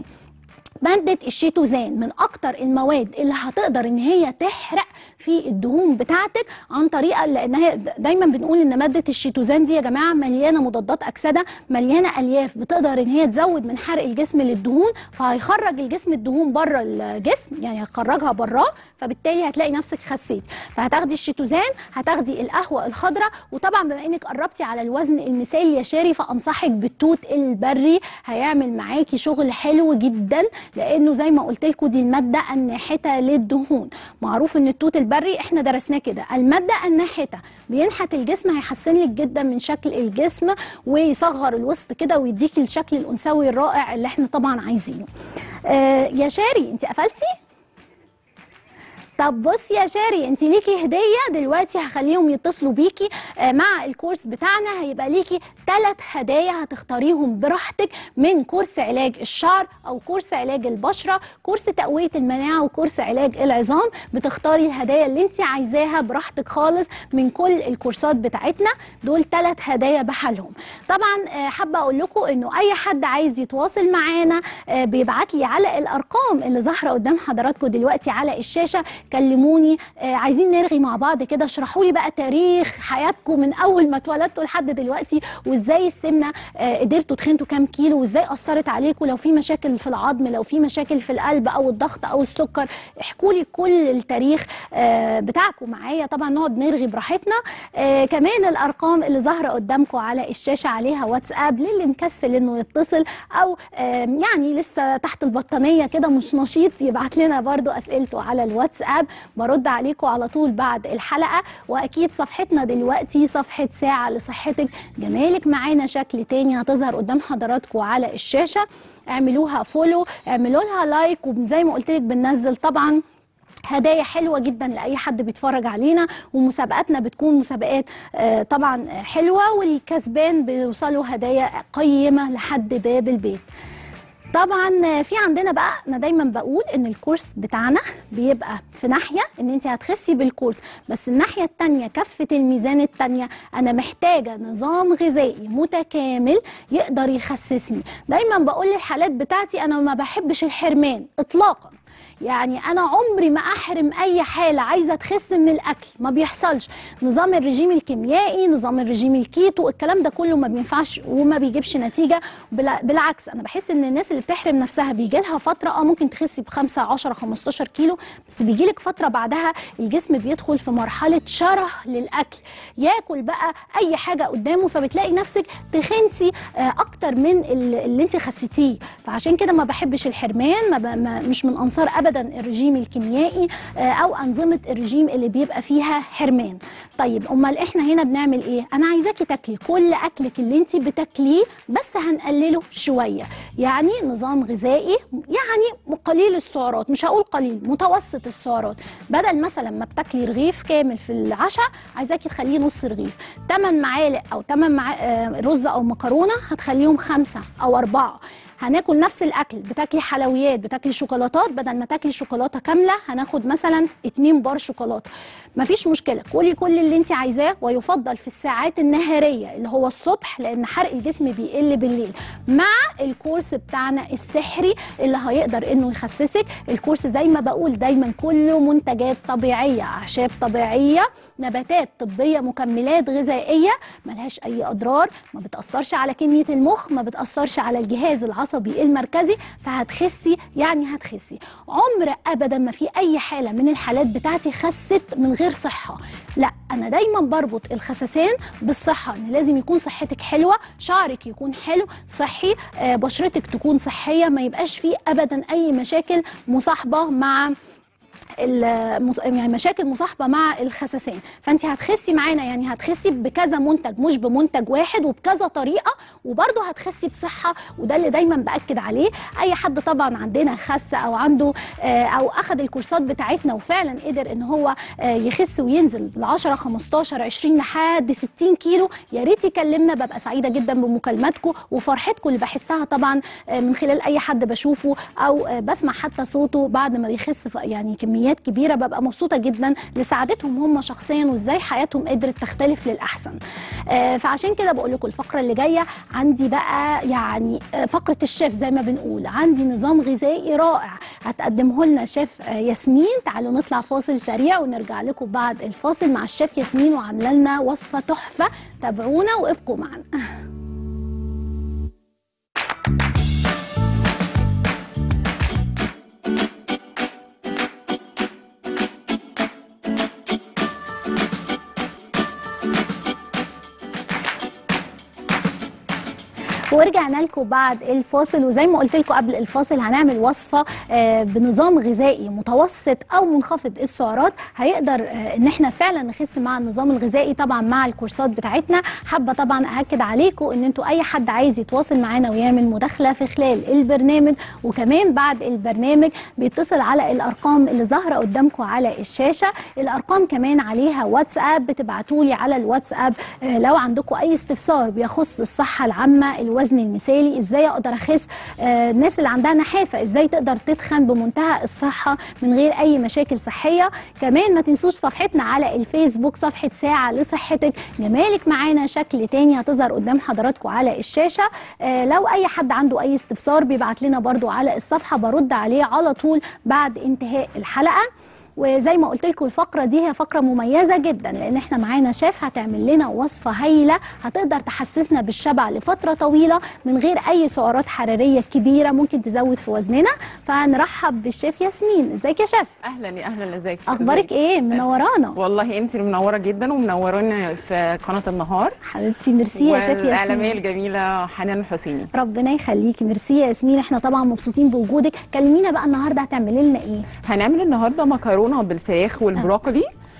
مادة الشيتوزان، من أكتر المواد اللي هتقدر إن هي تحرق في الدهون بتاعتك عن طريقة، لأن هي دايما بنقول إن مادة الشيتوزان دي يا جماعة مليانة مضادات أكسدة، مليانة ألياف بتقدر إن هي تزود من حرق الجسم للدهون، فهيخرج الجسم الدهون بره الجسم، يعني هيخرجها براه، فبالتالي هتلاقي نفسك خسيتي. فهتاخدي الشيتوزان، هتاخدي القهوة الخضراء، وطبعا بما إنك قربتي على الوزن المثالي يا شاري، فأنصحك بالتوت البري، هيعمل معاكي شغل حلو جدا، لانه زي ما قلت لكم دي الماده الناحته للدهون. معروف ان التوت البري احنا درسناه كده، الماده الناحته بينحت الجسم، هيحسن لك جدا من شكل الجسم ويصغر الوسط كده ويديكي الشكل الانثوي الرائع اللي احنا طبعا عايزينه. يا شاري انت قفلتي؟ طب بصي يا شاري، انت ليكي هديه دلوقتي، هخليهم يتصلوا بيكي مع الكورس بتاعنا، هيبقى ليكي 3 هدايا هتختاريهم براحتك، من كورس علاج الشعر او كورس علاج البشره، كورس تقويه المناعه، وكورس علاج العظام. بتختاري الهدايا اللي انت عايزاها براحتك خالص من كل الكورسات بتاعتنا، دول 3 هدايا بحالهم. طبعا حابه اقول لكم انه اي حد عايز يتواصل معانا بيبعت لي على الارقام اللي ظاهره قدام حضراتكم دلوقتي على الشاشه، كلموني، عايزين نرغي مع بعض كده، اشرحوا لي بقى تاريخ حياتكم من اول ما اتولدتوا لحد دلوقتي، وازاي السمنه قدرتوا تخنتوا كام كيلو، وازاي اثرت عليكم، لو في مشاكل في العظم، لو في مشاكل في القلب او الضغط او السكر، احكوا لي كل التاريخ بتاعكم معايا، طبعا نقعد نرغي براحتنا. كمان الارقام اللي ظاهره قدامكم على الشاشه عليها واتساب للي مكسل انه يتصل، او يعني لسه تحت البطانيه كده مش نشيط، يبعت لنا برضو اسئلته على الواتساب، برد عليكم على طول بعد الحلقه. واكيد صفحتنا دلوقتي صفحه ساعه لصحتك، جمالك معانا شكل تاني هتظهر قدام حضراتكم على الشاشه، اعملوها فولو، اعملوا لها لايك، وزي ما قلت لك بننزل طبعا هدايا حلوه جدا لاي حد بيتفرج علينا، ومسابقاتنا بتكون مسابقات طبعا حلوه، والكسبان بيوصلوا هدايا قيمه لحد باب البيت. طبعا في عندنا بقى، انا دايما بقول ان الكورس بتاعنا بيبقى في ناحيه ان انت هتخسي بالكورس، بس الناحيه الثانيه كفه الميزان الثانيه انا محتاجه نظام غذائي متكامل يقدر يخسسني. دايما بقول للحالات بتاعتي انا ما بحبش الحرمان اطلاقا، يعني انا عمري ما احرم اي حاله عايزه تخس من الاكل، ما بيحصلش. نظام الرجيم الكيميائي، نظام الرجيم الكيتو، الكلام ده كله ما بينفعش وما بيجيبش نتيجه. بالعكس انا بحس ان الناس اللي بتحرم نفسها بيجي لها فتره ممكن تخسي ب5 10 15 كيلو، بس بيجي لك فتره بعدها الجسم بيدخل في مرحله شره للاكل، ياكل بقى اي حاجه قدامه، فبتلاقي نفسك تخنتي اكتر من اللي انت خسيتيه. فعشان كده ما بحبش الحرمان، مش من انصار ابدا الرجيم الكيميائي او انظمه الرجيم اللي بيبقى فيها حرمان. طيب امال احنا هنا بنعمل ايه؟ انا عايزاكي تاكلي كل اكلك اللي انت بتاكليه، بس هنقلله شويه، يعني نظام غذائي يعني قليل السعرات، مش هقول قليل، متوسط السعرات. بدل مثلا ما بتاكلي رغيف كامل في العشاء، عايزاكي تخليه نص رغيف. 8 معالق او 8 رز او مكرونه هتخليهم 5 أو 4. هناكل نفس الاكل، بتاكلي حلويات، بتاكلي شوكولاتات، بدل ما تاكلي شوكولاته كامله هناخد مثلا 2 بار شوكولاته، مفيش مشكله، كلي كل اللي انت عايزاه، ويفضل في الساعات النهاريه اللي هو الصبح، لان حرق الجسم بيقل بالليل، مع الكورس بتاعنا السحري اللي هيقدر انه يخسسك. الكورس زي ما بقول دايما كله منتجات طبيعيه، اعشاب طبيعيه، نباتات طبيه، مكملات غذائيه ملهاش اي اضرار، ما بتاثرش على كميه المخ، ما بتاثرش على الجهاز العصبي المركزي، فهتخسي يعني هتخسي. عمر ابدا ما في اي حاله من الحالات بتاعتي خست من غير صحه، لا، انا دايما بربط الخسسان بالصحه، ان لازم يكون صحتك حلوه، شعرك يكون حلو صحي، بشرتك تكون صحيه، ما يبقاش فيه ابدا اي مشاكل مصاحبه مع يعني مشاكل مصاحبه مع الخسسان. فانت هتخسي معانا، يعني هتخسي بكذا منتج، مش بمنتج واحد، وبكذا طريقه، وبرده هتخسي بصحه، وده اللي دايما باكد عليه. اي حد طبعا عندنا خس او عنده او اخذ الكورسات بتاعتنا وفعلا قدر ان هو يخس وينزل بال10 15 20 لحد 60 كيلو، يا ريت يكلمنا، ببقى سعيده جدا بمكالماتكم وفرحتكم اللي بحسها طبعا من خلال اي حد بشوفه او بسمع حتى صوته بعد ما بيخس يعني كميات كبيره، ببقى مبسوطه جدا لسعادتهم هم شخصيا، وازاي حياتهم قدرت تختلف للاحسن. فعشان كده بقول لكم الفقره اللي جايه عندي بقى يعني فقره الشيف زي ما بنقول، عندي نظام غذائي رائع هتقدمه لنا شيف ياسمين. تعالوا نطلع فاصل سريع ونرجع لكم بعد الفاصل مع الشيف ياسمين، وعامله لنا وصفه تحفه، تابعونا وابقوا معنا. ورجعنا لكم بعد الفاصل، وزي ما قلت لكم قبل الفاصل هنعمل وصفه بنظام غذائي متوسط او منخفض السعرات، هيقدر ان احنا فعلا نخس مع النظام الغذائي طبعا مع الكورسات بتاعتنا. حابه طبعا ااكد عليكم ان انتوا اي حد عايز يتواصل معانا ويعمل مداخله في خلال البرنامج وكمان بعد البرنامج بيتصل على الارقام اللي ظاهره قدامكم على الشاشه. الارقام كمان عليها واتساب، بتبعتوا لي على الواتساب لو عندكم اي استفسار بيخص الصحه العامه، الوزن المثالي، ازاي اقدر اخس، الناس اللي عندها نحافه ازاي تقدر تتخن بمنتهى الصحه من غير اي مشاكل صحيه. كمان ما تنسوش صفحتنا على الفيسبوك، صفحه ساعه لصحتك، جمالك معانا شكل تاني هتظهر قدام حضراتكم على الشاشه. لو اي حد عنده اي استفسار بيبعت لنا برضو على الصفحه، برد عليه على طول بعد انتهاء الحلقه. وزي ما قلت لكم الفقره دي هي فقره مميزه جدا، لان احنا معانا شيف هتعمل لنا وصفه هايله هتقدر تحسسنا بالشبع لفتره طويله من غير اي سعرات حراريه كبيره ممكن تزود في وزننا. فنرحب بالشيف ياسمين. ازيك يا شيف؟ اهلا يا اهلا، ازيك؟ اخبارك ايه؟ منورانا والله انت اللي منوره جدا ومنورانا في قناه النهار. حبيبتي ميرسي يا شيف ياسمين. والاعلاميه الجميله حنان الحسيني. ربنا يخليكي، ميرسي يا ياسمين، احنا طبعا مبسوطين بوجودك. كلمينا بقى النهارده هتعملي لنا ايه؟ هنعمل النهارده مكرونه بالفراخ والبروكلي.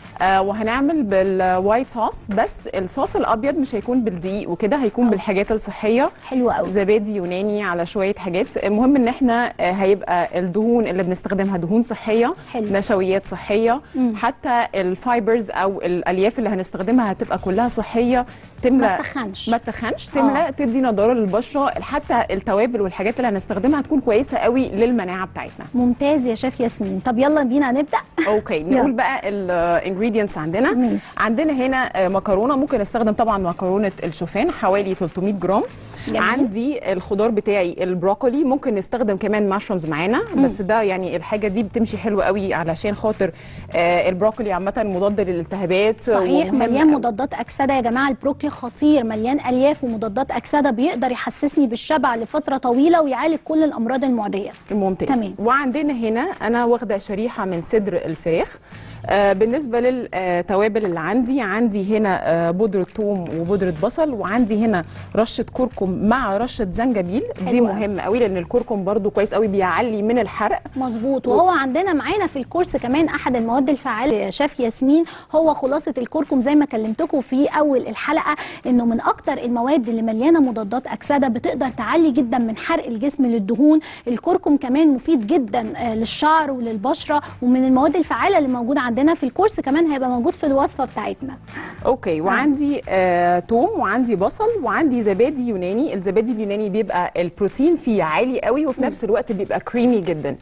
وهنعمل بالوايت صوص، بس الصوص الابيض مش هيكون بالدقيق وكده، هيكون بالحاجات الصحيه. حلوه قوي. زبادي يوناني على شويه حاجات. المهم ان احنا هيبقى الدهون اللي بنستخدمها دهون صحيه. حلو. نشويات صحيه. حتى الفايبرز او الالياف اللي هنستخدمها هتبقى كلها صحيه. تملى ما تخنش تملى تدي نضاره للبشره. حتى التوابل والحاجات اللي هنستخدمها هتكون كويسه قوي للمناعه بتاعتنا. ممتاز يا شيف ياسمين. طب يلا بينا نبدا. اوكي نقول بقى الانجريدينتس عندنا. ماشي. عندنا هنا مكرونه، ممكن استخدم طبعا مكرونه الشوفان حوالي 300 جرام. جميل. عندي الخضار بتاعي البروكولي، ممكن نستخدم كمان ماشرومز معانا، بس ده يعني الحاجه دي بتمشي حلوه قوي علشان خاطر البروكولي عامه مضاد للالتهابات. صحيح، مليان مضادات اكسده يا جماعه. البروكلي خطير، مليان الياف ومضادات اكسده، بيقدر يحسسني بالشبع لفتره طويله ويعالج كل الامراض المعديه. ممتاز. تمام. وعندنا هنا انا واخده شريحه من صدر الفراخ. بالنسبه للتوابل اللي عندي هنا بودره ثوم وبودره بصل، وعندي هنا رشه كركم مع رشه زنجبيل. دي مهمه قوي لان الكركم برضو كويس قوي بيعلي من الحرق. مظبوط. وهو عندنا معانا في الكورس كمان احد المواد الفعاله يا شيف ياسمين، هو خلاصه الكركم. زي ما كلمتكم في اول الحلقه انه من اكتر المواد اللي مليانه مضادات اكسده، بتقدر تعلي جدا من حرق الجسم للدهون. الكركم كمان مفيد جدا للشعر وللبشره، ومن المواد الفعاله اللي موجوده عندنا في الكورس كمان هيبقى موجود في الوصفه بتاعتنا. اوكي. وعندي توم وعندي بصل وعندي زبادي يوناني. الزبادي اليوناني بيبقى البروتين فيه عالي قوي وفي نفس الوقت بيبقى كريمي جدا.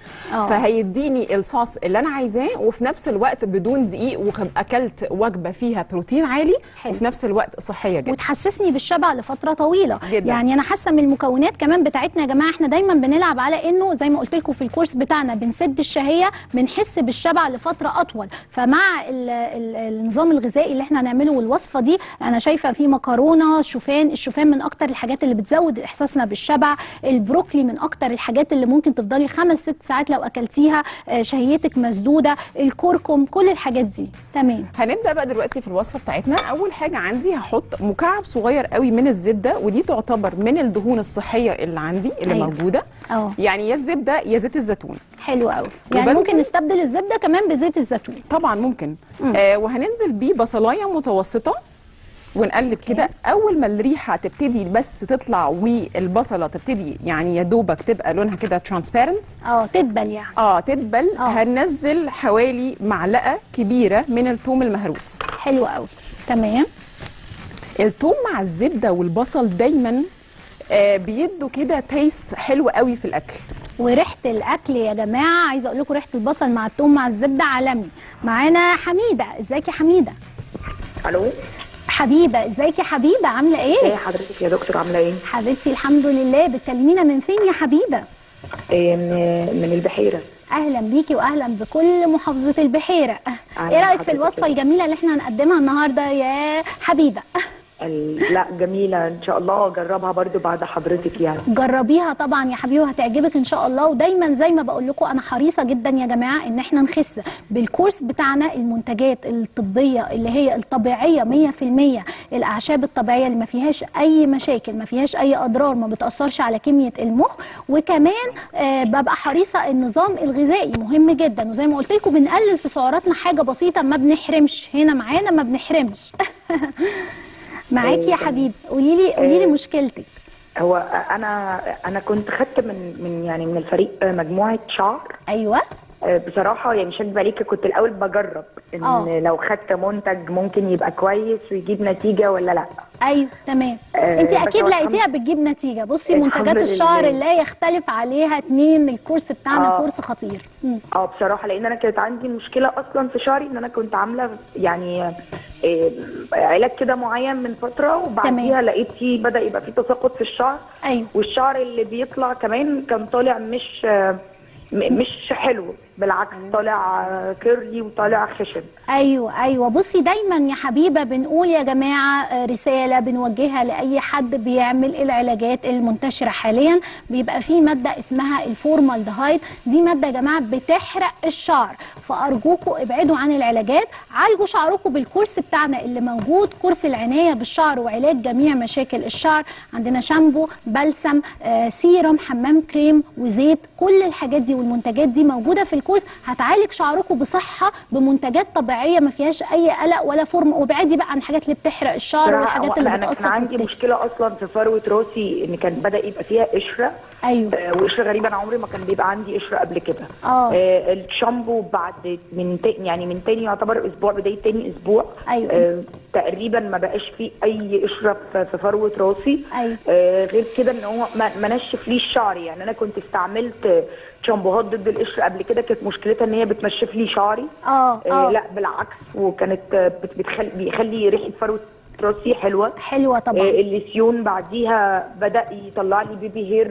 فهيديني الصوص اللي انا عايزاه وفي نفس الوقت بدون دقيق، واكلت وجبه فيها بروتين عالي. حلو. وفي نفس الوقت صحيه جدا وتحسسني بالشبع لفتره طويله جدا. يعني انا حاسه من المكونات كمان بتاعتنا يا جماعه، احنا دايما بنلعب على انه زي ما قلت لكم في الكورس بتاعنا بنسد الشهيه، بنحس بالشبع لفتره اطول. فمع النظام الغذائي اللي احنا هنعمله والوصفه دي، انا شايفه في مكرونه شوفان. الشوفان من اكتر الحاجات اللي بتزود احساسنا بالشبع. البروكلي من اكتر الحاجات اللي ممكن تفضلي 5-6 ساعات لو اكلتيها شهيتك مسدوده. الكركم، كل الحاجات دي. تمام. هنبدا بقى دلوقتي في الوصفه بتاعتنا. اول حاجه عندي هحط مكعب صغير قوي من الزبده، ودي تعتبر من الدهون الصحيه اللي عندي اللي موجوده. يعني يا الزبده يا زيت الزيتون. حلو قوي. يعني ممكن نستبدل الزبده كمان بزيت الزيتون. طبعا ممكن. وهننزل بيه بصلايه متوسطه ونقلب كده. اول ما الريحه تبتدي بس تطلع والبصله تبتدي يعني يا دوبك تبقى لونها كده ترانسبيرنت، تدبل يعني. تدبل. هننزل حوالي معلقه كبيره من الثوم المهروس. حلو قوي. تمام. الثوم مع الزبده والبصل دايما بيدوا كده تيست حلو قوي في الاكل. وريحه الاكل يا جماعه، عايزه اقول لكم ريحه البصل مع الثوم مع الزبده عالمي. معانا حميده. ازيك يا حميده؟ الو حبيبه. ازيك يا حبيبه؟ عامله ايه؟ ايه حضرتك يا دكتور؟ عامله ايه حبيبتي؟ الحمد لله. بتكلمينا من فين يا حبيبه؟ من البحيره. اهلا بيكي واهلا بكل محافظه البحيره. ايه رايك في الوصفه الجميله اللي احنا هنقدمها النهارده يا حبيبه؟ لا جميله ان شاء الله، اجربها برضو بعد حضرتك يعني. جربيها طبعا يا حبيبي وهتعجبك ان شاء الله. ودايما زي ما بقول لكم انا حريصه جدا يا جماعه ان احنا نخس. بالكورس بتاعنا المنتجات الطبيه اللي هي الطبيعيه 100%، الاعشاب الطبيعيه اللي ما فيهاش اي مشاكل، ما فيهاش اي اضرار، ما بتاثرش على كميه المخ. وكمان ببقى حريصه النظام الغذائي مهم جدا. وزي ما قلت لكم بنقلل في سعراتنا حاجه بسيطه، ما بنحرمش. هنا معانا ما بنحرمش. معاكي يا حبيبي. قولي لي مشكلتك. هو انا كنت خدت من الفريق مجموعه شعر. ايوه. بصراحه يعني مش هكذب عليكي، كنت الاول بجرب ان لو خدت منتج ممكن يبقى كويس ويجيب نتيجه ولا لا. ايوه تمام. انت اكيد لقيتيها بتجيب نتيجه. بصي منتجات الشعر لا يختلف عليها اتنين. الكورس بتاعنا كورس خطير. بصراحه لان انا كانت عندي مشكله اصلا في شعري، ان انا كنت عامله يعني علاج كده معين من فتره، وبعديها لقيت فيه بدا يبقى فيه تساقط في الشعر. ايوه. والشعر اللي بيطلع كمان كان طالع مش حلو. بالعكس طالع كيرلي وطالع خشن. ايوه بصي دايما يا حبيبه بنقول يا جماعه رساله بنوجهها لاي حد بيعمل العلاجات المنتشره حاليا، بيبقى في ماده اسمها الفورمالدهايد، دي ماده يا جماعه بتحرق الشعر، فارجوكم ابعدوا عن العلاجات، عالجوا شعركم بالكورس بتاعنا اللي موجود، كورس العنايه بالشعر وعلاج جميع مشاكل الشعر. عندنا شامبو، بلسم، سيرم، حمام كريم وزيت، كل الحاجات دي والمنتجات دي موجوده في الكورس، هتعالج شعركم بصحه بمنتجات طبيعيه ما فيهاش اي قلق ولا فورم. وابعدي بقى عن الحاجات اللي بتحرق الشعر والحاجات اللي بتاثر. انا عندي مشكله اصلا في فروه راسي ان كان بدا يبقى فيها قشره. ايوه وقشره غريبه، انا عمري ما كان بيبقى عندي قشره قبل كده. الشامبو بعد من تاني يعتبر اسبوع، بدايه تاني اسبوع. ايوه تقريبا ما بقاش فيه اي قشره في فروه راسي. ايوه غير كده ان هو ما نشف ليش شعري. يعني انا كنت استعملت شامبوهات ضد القشر قبل كده، كانت مشكلتها ان هي بتنشف لي شعري. لا بالعكس، وكانت بيخلي ريحه فروه راسي حلوه طبعا. الليسيون بعديها بدا يطلع لي بيبي هير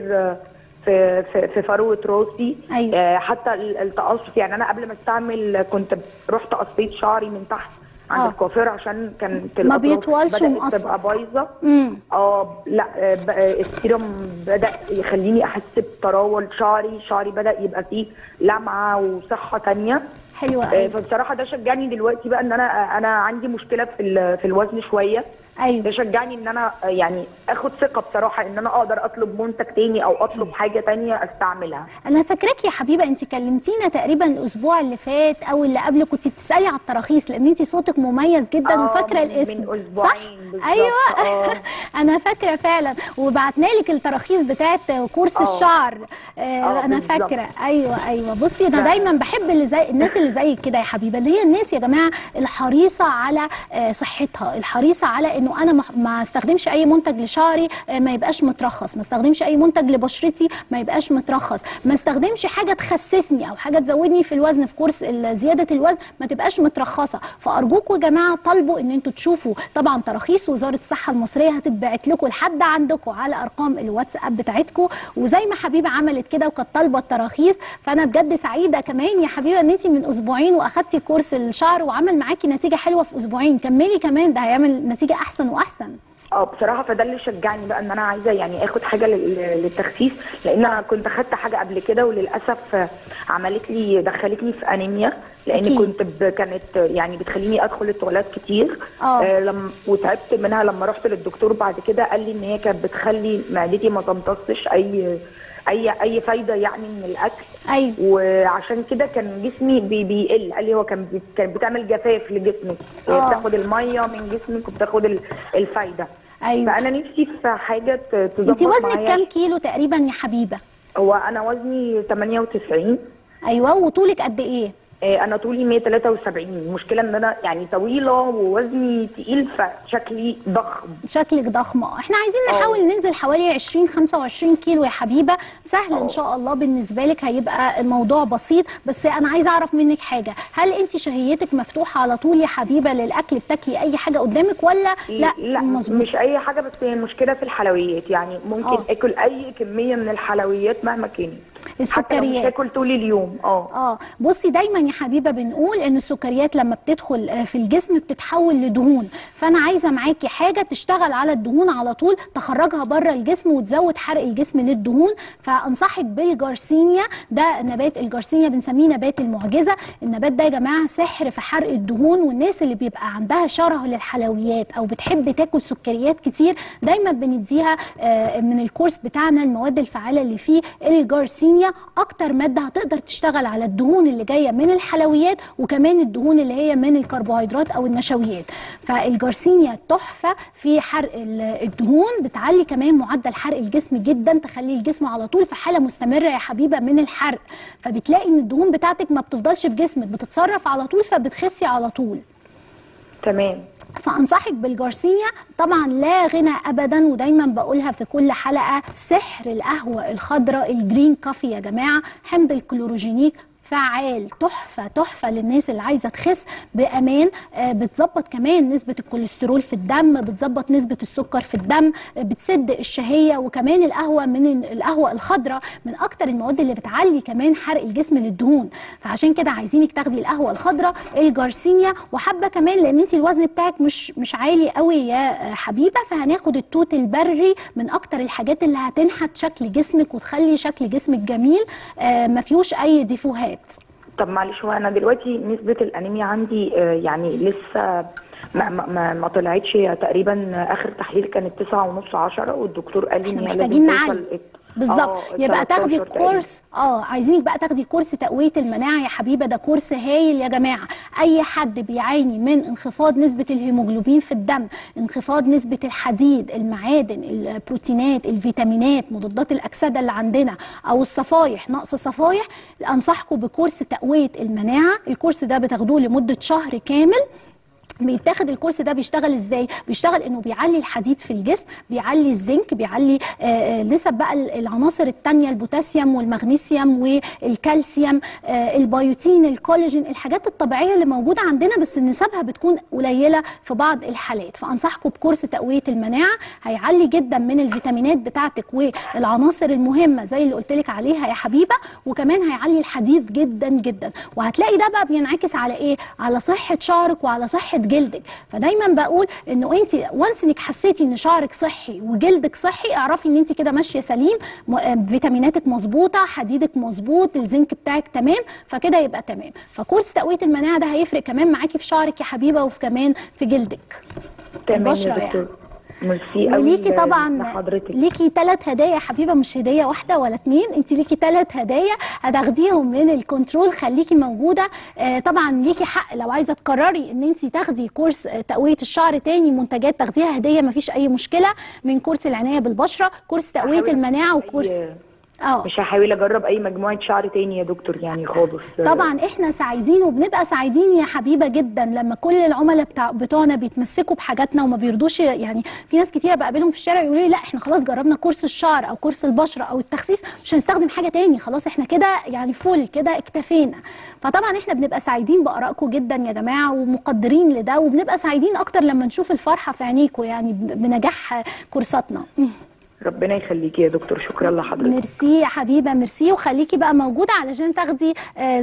في فروه راسي. أيوة. حتى التقصف، يعني انا قبل ما استعمل كنت رحت قصيت شعري من تحت عند الكوافير عشان كانت ما بيطولش بدات تبقى بايظه. لا السيرم بدا يخليني احس بتراول شعري بدا يبقى فيه لمعه وصحه تانية حلوه. فبصراحه ده شجعني دلوقتي بقى ان انا عندي مشكله في الوزن شويه. ايوه ده شجعني ان انا يعني اخد ثقه بصراحه ان انا اقدر اطلب منتج تاني او اطلب حاجه تانيه استعملها. انا فاكراك يا حبيبه انت كلمتينا تقريبا الاسبوع اللي فات او اللي قبله، كنت بتسالي على التراخيص لان انت صوتك مميز جدا وفاكره الاسم من اسبوعين صح؟ ايوه انا فاكره فعلا، وبعتنا لك التراخيص بتاعت كورس الشعر. انا فاكره. ايوه بصي انا دايما بحب اللي زي الناس اللي زيك كده يا حبيبه، اللي هي الناس يا جماعه الحريصه على صحتها، الحريصه على انه انا ما استخدمش اي منتج لشعري ما يبقاش مترخص، ما استخدمش اي منتج لبشرتي ما يبقاش مترخص، ما استخدمش حاجه تخسسني او حاجه تزودني في الوزن في كورس زياده الوزن ما تبقاش مترخصه. فارجوكم يا جماعه طالبوا ان انتوا تشوفوا طبعا تراخيص وزاره الصحه المصريه، هتتبعت لكم لحد عندكم على ارقام الواتساب بتاعتكم، وزي ما حبيبه عملت كده وكانت طالبه التراخيص. فانا بجد سعيده كمان يا حبيبه ان انت من اسبوعين واخدتي كورس الشعر وعمل معاكي نتيجه حلوه في اسبوعين، كملي كمان، ده هيعمل نتيجه احسن واحسن. بصراحه فده اللي شجعني بقى ان انا عايزه يعني اخد حاجه للتخسيس، لان انا كنت اخدت حاجه قبل كده وللاسف دخلتني في انيميا، لان كانت يعني بتخليني ادخل التواليت كتير. وتعبت منها لما رحت للدكتور بعد كده، قال لي ان هي كانت بتخلي معدتي ما تمتصش اي فايده يعني من الاكل. ايوه وعشان كده كان جسمي بيقل. قال لي هو كان بتعمل جفاف لجسمك، بتاخد الميه من جسمك وبتاخد الفايده. ايوه فانا نفسي في حاجه تظبط معايا. انت وزنك كام كيلو تقريبا يا حبيبه؟ هو انا وزني 98. ايوه وطولك قد ايه؟ انا طولي 173. المشكله ان انا يعني طويله ووزني تقيل فشكلي ضخم. شكلك ضخم. احنا عايزين نحاول ننزل حوالي 20-25 كيلو يا حبيبه، سهل ان شاء الله بالنسبه لك، هيبقى الموضوع بسيط. بس انا عايزه اعرف منك حاجه، هل انت شهيتك مفتوحه على طول يا حبيبه للاكل؟ بتاكلي اي حاجه قدامك ولا لا مظبوط؟ مش اي حاجه، بس هي المشكله في الحلويات. يعني ممكن اكل اي كميه من الحلويات مهما كانت، السكريات مش هاكل طول اليوم. بصي دايما يا حبيبه بنقول ان السكريات لما بتدخل في الجسم بتتحول لدهون، فانا عايزه معاكي حاجه تشتغل على الدهون على طول، تخرجها بره الجسم وتزود حرق الجسم للدهون. فانصحك بالجارسينيا، ده نبات الجارسينيا بنسميه نبات المعجزه. النبات ده يا جماعه سحر في حرق الدهون، والناس اللي بيبقى عندها شره للحلويات او بتحب تاكل سكريات كتير دايما بنديها من الكورس بتاعنا المواد الفعاله اللي فيه الجارسينيا، اكتر ماده هتقدر تشتغل على الدهون اللي جايه من الحلويات وكمان الدهون اللي هي من الكربوهيدرات او النشويات. فالجارسينيا تحفه في حرق الدهون، بتعلي كمان معدل حرق الجسم جدا، تخلي الجسم على طول في حاله مستمره يا حبيبه من الحرق، فبتلاقي ان الدهون بتاعتك ما بتفضلش في جسمك، بتتصرف على طول فبتخسي على طول. تمام. فانصحك بالجارسينيا طبعا، لا غنى ابدا، ودايما بقولها في كل حلقه، سحر القهوه الخضراء الجرين كافي يا جماعه، حمض الكلوروجينيك فعال، تحفه تحفه للناس اللي عايزه تخس بامان. بتظبط كمان نسبه الكوليسترول في الدم، بتظبط نسبه السكر في الدم، بتسد الشهيه. وكمان القهوه من القهوه الخضراء من اكتر المواد اللي بتعلي كمان حرق الجسم للدهون، فعشان كده عايزينك تاخدي القهوه الخضراء الجارسينيا. وحابه كمان لان انت الوزن بتاعك مش عالي قوي يا حبيبه، فهناخد التوت البري من اكتر الحاجات اللي هتنحت شكل جسمك وتخلي شكل جسمك جميل ما فيهوش اي ديفوهات. طب معلش، هو انا دلوقتي نسبه الانيميا عندي يعني لسه ما طلعتش. تقريبا اخر تحليل كانت 9.5 10، والدكتور قال لي ان هي محتاجين نعلي بالظبط. يبقى تاخدي كورس عايزينك بقى تاخدي كورس تقويه المناعه يا حبيبه. ده كورس هايل يا جماعه. اي حد بيعاني من انخفاض نسبه الهيموجلوبين في الدم، انخفاض نسبه الحديد، المعادن، البروتينات، الفيتامينات، مضادات الاكسده اللي عندنا، او الصفايح، نقص صفايح، انصحكم بكورس تقويه المناعه. الكورس ده بتاخدوه لمده شهر كامل. بيتاخد الكورس ده بيشتغل ازاي؟ بيشتغل انه بيعلي الحديد في الجسم، بيعلي الزنك، بيعلي نسب بقى العناصر التانية، البوتاسيوم والمغنيسيوم والكالسيوم، البيوتين، الكولاجين، الحاجات الطبيعية اللي موجودة عندنا بس نسبها بتكون قليلة في بعض الحالات. فأنصحكم بكورس تقوية المناعة، هيعلي جدا من الفيتامينات بتاعتك والعناصر المهمة زي اللي قلت لك عليها يا حبيبة، وكمان هيعلي الحديد جدا جدا. وهتلاقي ده بقى بينعكس على ايه؟ على صحة شعرك وعلى صحة جلدك. فدايما بقول انه انت وانس انك حسيتي ان شعرك صحي وجلدك صحي، اعرفي ان انت كده ماشيه سليم، فيتاميناتك مظبوطه، حديدك مظبوط، الزنك بتاعك تمام، فكده يبقى تمام. فكورس تقويه المناعه ده هيفرق كمان معاكي في شعرك يا حبيبه، وفي كمان في جلدك، البشره يعني. وليكي طبعا ليكي 3 هدايا يا حبيبه، مش هديه واحده ولا 2، انت ليكي 3 هدايا هتاخديهم من الكنترول. خليكي موجوده. طبعا ليكي حق لو عايزه تقرري ان انت تاخدي كورس تقويه الشعر تاني، منتجات تاخديها هديه، مفيش اي مشكله. من كورس العنايه بالبشره، كورس تقويه المناعه، وكورس مش هحاول اجرب اي مجموعه شعر تاني يا دكتور يعني خالص. طبعا احنا سعيدين وبنبقى سعيدين يا حبيبه جدا لما كل العملاء بتوعنا بيتمسكوا بحاجاتنا وما بيرضوش. يعني في ناس كتير بقابلهم في الشارع يقولوا لي لا احنا خلاص جربنا كورس الشعر او كورس البشره او التخسيس، مش هنستخدم حاجه تاني، خلاص احنا كده يعني فل كده اكتفينا. فطبعا احنا بنبقى سعيدين بارائكم جدا يا جماعه ومقدرين لده، وبنبقى سعيدين اكتر لما نشوف الفرحه في عينيكم يعني بنجاح كورساتنا. ربنا يخليكي يا دكتور، شكرا لحضرتك. ميرسي يا حبيبه، ميرسي. وخليكي بقى موجوده علشان تاخدي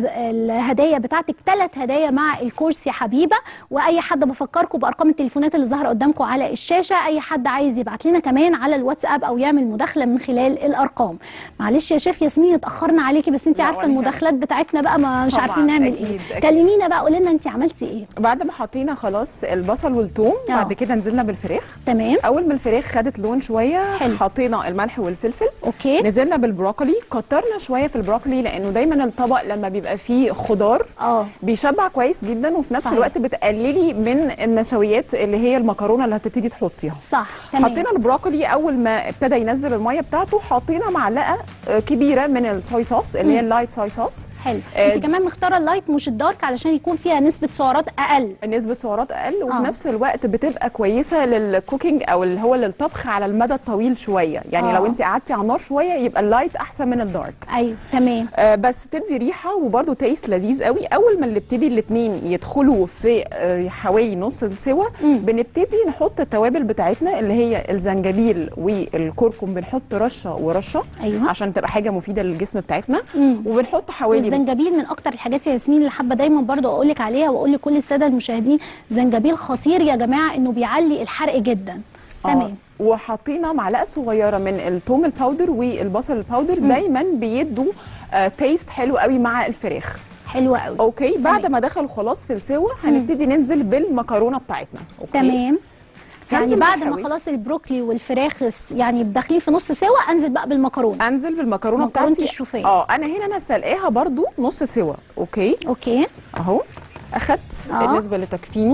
الهدايا بتاعتك، 3 هدايا مع الكورس يا حبيبه. واي حد بفكركم بارقام التليفونات اللي ظاهره قدامكم على الشاشه، اي حد عايز يبعت لنا كمان على الواتساب او يعمل مداخله من خلال الارقام. معلش يا شيف ياسمين اتاخرنا عليكي، بس انت عارفه المداخلات بتاعتنا بقى ما مش عارفين نعمل ايه. كلمينا بقى، قولي لنا انت عملتي ايه بعد ما حطينا خلاص البصل والثوم. بعد كده نزلنا بالفراخ. تمام. اول ما الفراخ خدت لون شويه حطينا الملح والفلفل. اوكي. نزلنا بالبروكلي، كترنا شويه في البروكلي لانه دايما الطبق لما بيبقى فيه خضار بيشبع كويس جدا، وفي نفس الوقت بتقللي من النشويات اللي هي المكرونه اللي هتبتدي تحطيها. صح. تمام. حطينا البروكلي، اول ما ابتدى ينزل الميه بتاعته حطينا معلقه كبيره من الصويا صوص اللي هي اللايت صويا صوص. حلو. انت كمان مختاره اللايت مش الدارك علشان يكون فيها نسبه سعرات اقل. نسبه سعرات اقل، وفي نفس الوقت بتبقى كويسه للكوكينج او اللي هو للطبخ على المدى الطويل شويه. يعني لو انت قعدتي على النار شويه يبقى اللايت احسن من الدارك. ايوه تمام. بس تدي ريحه وبرده تيست لذيذ قوي. اول ما نبتدي الاثنين يدخلوا في حوالي نص السوا، بنبتدي نحط التوابل بتاعتنا اللي هي الزنجبيل والكركم، بنحط رشه ورشه. أيوة. عشان تبقى حاجه مفيده للجسم بتاعتنا. وبنحط حوالي الزنجبيل من اكتر الحاجات يا ياسمين اللي حابه دايما برضو اقول لك عليها، واقول لكل الساده المشاهدين، زنجبيل خطير يا جماعه، انه بيعلي الحرق جدا. تمام. وحطينا معلقه صغيره من الثوم الباودر والبصل الباودر، دايما بيدوا تيست حلو قوي مع الفراخ. حلو قوي. اوكي. بعد ما دخل خلاص في السوا هنبتدي ننزل بالمكرونه بتاعتنا. أوكي. تمام. يعني بعد ما خلاص البروكلي والفراخ يعني داخلين في نص سوا، انزل بقى بالمكرونه. انزل بالمكرونه بتاعتي الشوفيه. انا هنا سلقاها برضو نص سوا. اوكي اهو. اخدت النسبه اللي تكفيني.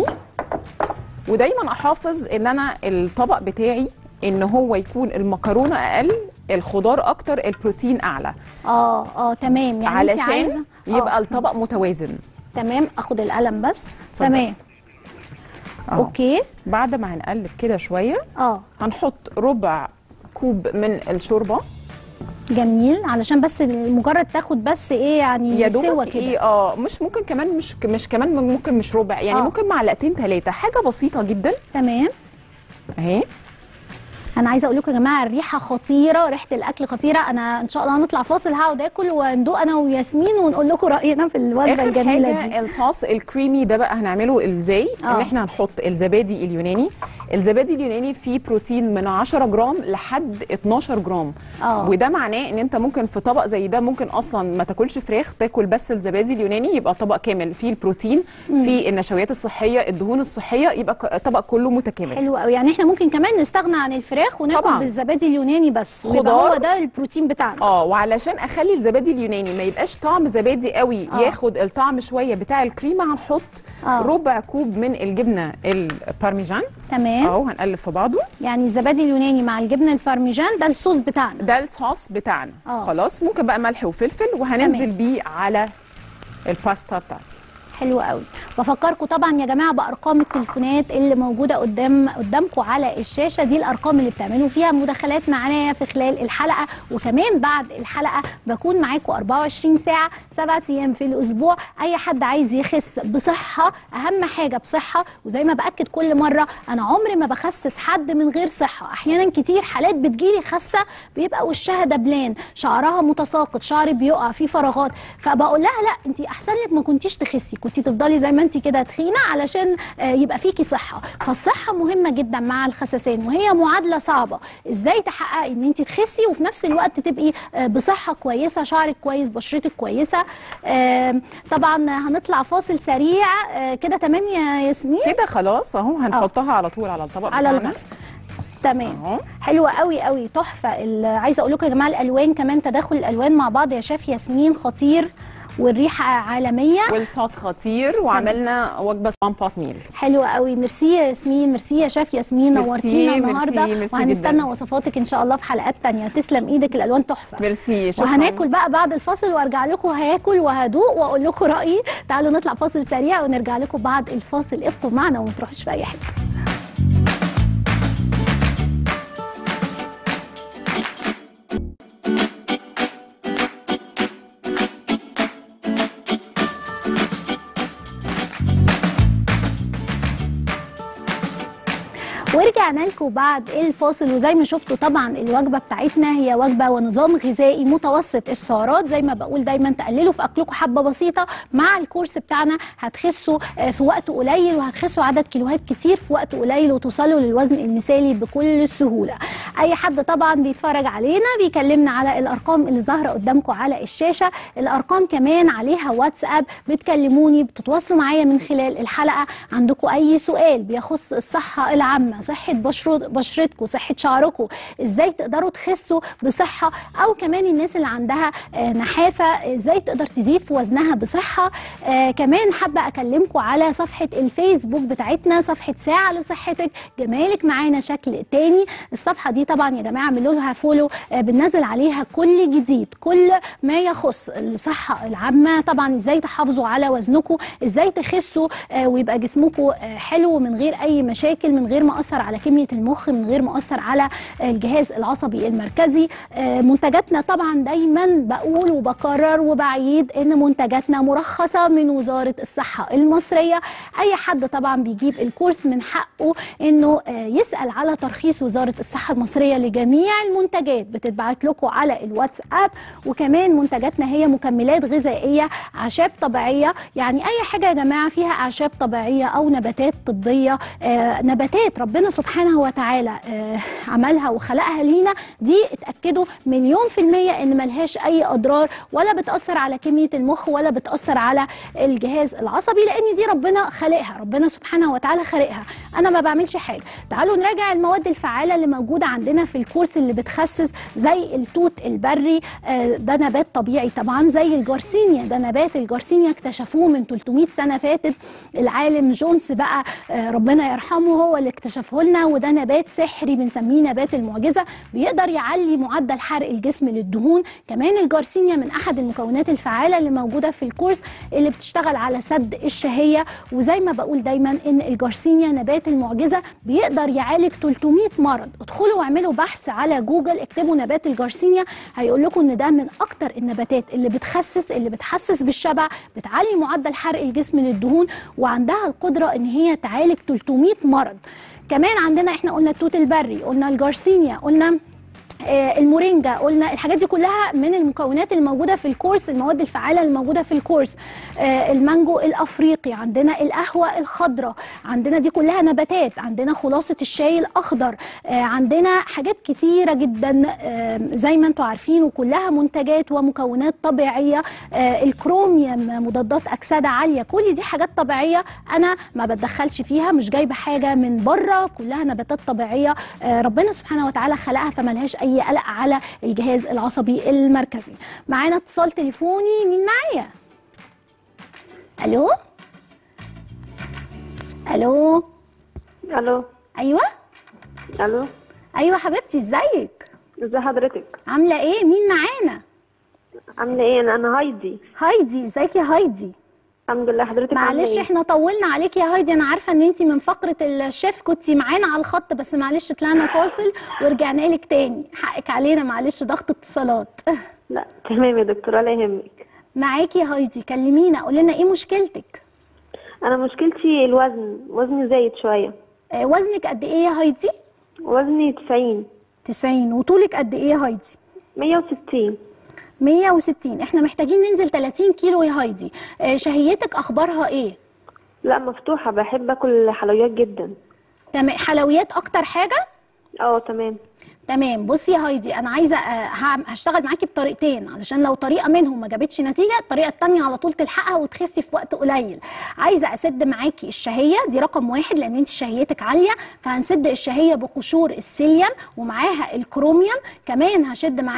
ودايما احافظ ان انا الطبق بتاعي ان هو يكون المكرونه اقل، الخضار اكتر، البروتين اعلى. تمام. يعني علشان انت عايزه يبقى الطبق متوازن. تمام. اخد القلم بس. تمام. اوكي. بعد ما هنقلب كده شويه هنحط ربع كوب من الشوربه. جميل، علشان بس مجرد تاخد بس ايه يعني سوا كده. ايه مش ممكن كمان مش كمان ممكن مش ربع يعني ممكن معلقتين 3، حاجه بسيطه جدا. تمام اهي. انا عايزه اقول لكم يا جماعه الريحه خطيره، ريحه الاكل خطيره. انا ان شاء الله هنطلع فاصل هقعد اكل وندوق انا وياسمين ونقول لكم راينا في الوجبه الجميله دي. اخر حاجه الصوص الكريمي ده بقى هنعمله ازاي؟ ان احنا هنحط الزبادي اليوناني. الزبادي اليوناني فيه بروتين من 10 جرام لحد 12 جرام. وده معناه ان انت ممكن في طبق زي ده ممكن اصلا ما تاكلش فراخ، تاكل بس الزبادي اليوناني، يبقى طبق كامل فيه البروتين، فيه النشويات الصحيه، الدهون الصحيه، يبقى طبق كله متكامل. حلو قوي. يعني احنا ممكن كمان نستغنى عن الفراخ وناكل بالزبادي اليوناني بس، ويبقى هو ده البروتين بتاعنا. وعلشان اخلي الزبادي اليوناني ما يبقاش طعم زبادي قوي، ياخد الطعم شويه بتاع الكريمه، هنحط ربع كوب من الجبنه البارميجان. تمام. هنقلب في بعضه. يعني الزبادي اليوناني مع الجبنه البارميجان ده الصوص بتاعنا. ده الصوص بتاعنا. خلاص ممكن بقى ملح وفلفل، وهننزل بيه على الباستا بتاعتي. حلو قوي. بفكركم طبعا يا جماعه بارقام التليفونات اللي موجوده قدامكم على الشاشه دي، الارقام اللي بتعملوا فيها مداخلات معايا في خلال الحلقه، وكمان بعد الحلقه بكون معاكم 24 ساعه 7 ايام في الاسبوع. اي حد عايز يخس بصحه، اهم حاجه بصحه، وزي ما باكد كل مره انا عمري ما بخسس حد من غير صحه. احيانا كتير حالات بتجيلي خاسه بيبقى وشها دبلان، شعرها متساقط، شعري بيقع فيه فراغات، فبقول لها لا انت احسن لك ما كنتيش تخسي، كنتي تفضلي زي ما انت كده تخينه علشان يبقى فيكي صحه. فالصحه مهمه جدا مع الخسسان، وهي معادله صعبه. ازاي تحققي ان انت تخسي وفي نفس الوقت تبقي بصحه كويسه، شعرك كويس، بشرتك كويسه. طبعا هنطلع فاصل سريع كده. تمام يا ياسمين؟ كده خلاص اهو هنحطها على طول على الطبق على الغرف. تمام. حلوه قوي قوي، تحفه. عايزه اقول لكم يا جماعه الالوان كمان، تداخل الالوان مع بعض يا شيف ياسمين خطير، والريحه عالميه، والصوص خطير، وعملنا وجبه بوت ميل. حلوه قوي. ميرسي يا ياسمين، ميرسي يا شيف ياسمين، نورتينا النهارده. ميرسي وهنستنى جداً. وصفاتك ان شاء الله في حلقات تانية. تسلم ايدك، الالوان تحفه. ميرسي، شكرا. وهناكل بقى بعد الفاصل وارجع لكم، هاكل وهدوق واقول لكم رايي. تعالوا نطلع فاصل سريع ونرجع لكم بعد الفاصل. ابقوا معنا وما تروحوش في اي حته. ورجعنا لكم بعد الفاصل. وزي ما شفتوا طبعا الوجبه بتاعتنا هي وجبه ونظام غذائي متوسط السعرات. زي ما بقول دايما تقللوا في اكلكم حبه بسيطه، مع الكورس بتاعنا هتخسوا في وقت قليل، وهتخسوا عدد كيلوهات كتير في وقت قليل، وتوصلوا للوزن المثالي بكل سهوله. اي حد طبعا بيتفرج علينا بيكلمنا على الارقام اللي ظاهره قدامكم على الشاشه. الارقام كمان عليها واتساب، بتكلموني، بتتواصلوا معايا من خلال الحلقه. عندكم اي سؤال بيخص الصحه العامه، صحه بشرتكم، صحه شعركم، ازاي تقدروا تخسوا بصحه، او كمان الناس اللي عندها نحافه ازاي تقدر تزيد في وزنها بصحه. كمان حابه اكلمكم على صفحه الفيسبوك بتاعتنا، صفحه ساعه لصحتك جمالك معانا شكل تاني. الصفحه دي طبعا يا جماعه اعملوا لها فولو، بننزل عليها كل جديد، كل ما يخص الصحه العامه. طبعا ازاي تحافظوا على وزنكم، ازاي تخسوا ويبقى جسمكم حلو من غير اي مشاكل، من غير ما اثر على كميه المخ، من غير ما اثر على الجهاز العصبي المركزي. منتجاتنا طبعا دايما بقول وبكرر وبعيد ان منتجاتنا مرخصه من وزاره الصحه المصريه. اي حد طبعا بيجيب الكورس من حقه انه يسال على ترخيص وزاره الصحه المصريه لجميع المنتجات، بتتبعت لكم على الواتساب. وكمان منتجاتنا هي مكملات غذائيه، اعشاب طبيعيه، يعني اي حاجه يا جماعه فيها اعشاب طبيعيه او نباتات طبيه، نباتات ربنا سبحانه وتعالى عملها وخلقها لينا، دي اتاكدوا 100% ان ملهاش اي اضرار، ولا بتاثر على كميه المخ، ولا بتاثر على الجهاز العصبي، لان دي ربنا خلقها، ربنا سبحانه وتعالى خلقها. انا ما بعملش حاجه. تعالوا نراجع المواد الفعاله اللي موجوده عندنا في الكورس اللي بتخسس، زي التوت البري، ده نبات طبيعي طبعا. زي الجارسينيا، ده نبات الجارسينيا اكتشفوه من 300 سنه فاتت، العالم جونز بقى ربنا يرحمه هو اللي اكتشفه لنا الجارسينيا، وده نبات سحري بنسميه نبات المعجزه، بيقدر يعلي معدل حرق الجسم للدهون. كمان الجارسينيا من احد المكونات الفعاله اللي موجوده في الكورس اللي بتشتغل على سد الشهيه. وزي ما بقول دايما ان الجارسينيا نبات المعجزه بيقدر يعالج 300 مرض. ادخلوا واعملوا بحث على جوجل، اكتبوا نبات الجارسينيا، هيقول لكم ان ده من اكتر النباتات اللي بتحسس بالشبع، بتعلي معدل حرق الجسم للدهون، وعندها القدره ان هي تعالج 300 مرض. كمان عندنا احنا قلنا التوت البري، قلنا الجارسينيا، قلنا المورينجا، قلنا الحاجات دي كلها من المكونات الموجوده في الكورس، المواد الفعاله الموجوده في الكورس. المانجو الافريقي، عندنا القهوه الخضراء، عندنا دي كلها نباتات، عندنا خلاصه الشاي الاخضر، عندنا حاجات كتيره جدا زي ما انتم عارفين، وكلها منتجات ومكونات طبيعيه. الكروميوم مضادات اكسده عاليه، كل دي حاجات طبيعيه انا ما بتدخلش فيها، مش جايبه حاجه من بره، كلها نباتات طبيعيه ربنا سبحانه وتعالى خلقها، فملهاش اي قلق على الجهاز العصبي المركزي. معانا اتصال تليفوني، مين معايا؟ الو الو الو. ايوه الو. ايوه حبيبتي، ازيك؟ ازي حضرتك؟ عامله ايه؟ مين معانا؟ عامله ايه؟ انا هايدي. هايدي، ازيك يا هايدي؟ الحمد لله. حضرتك عامله معلش ايه؟ احنا طولنا عليك يا هايدي، انا عارفه ان انت من فقره الشيف كنتي معانا على الخط، بس معلش طلعنا فاصل ورجعنا لك تاني، حقك علينا، معلش ضغط اتصالات. لا تمام يا دكتوره، لا يهمك. معاكي يا هايدي، كلمينا، قولي لنا ايه مشكلتك؟ انا مشكلتي الوزن، وزني زايد شويه. وزنك قد ايه يا هايدي؟ وزني 90. 90. وطولك قد ايه يا هايدي؟ 160. 160. احنا محتاجين ننزل 30 كيلو يا هايدي. شهيتك اخبارها ايه؟ لا مفتوحه، بحب اكل حلويات جدا. تمام، حلويات اكتر حاجه؟ تمام. تمام. بصي يا هايدي، انا عايزه هشتغل معاكي بطريقتين، علشان لو طريقه منهم ما جابتش نتيجه الطريقه الثانيه على طول تلحقها وتخسي في وقت قليل. عايزه اسد معاكي الشهيه، دي رقم 1 لان انت شهيتك عاليه، فهنسد الشهيه بقشور السيليوم ومعاها الكروميوم. كمان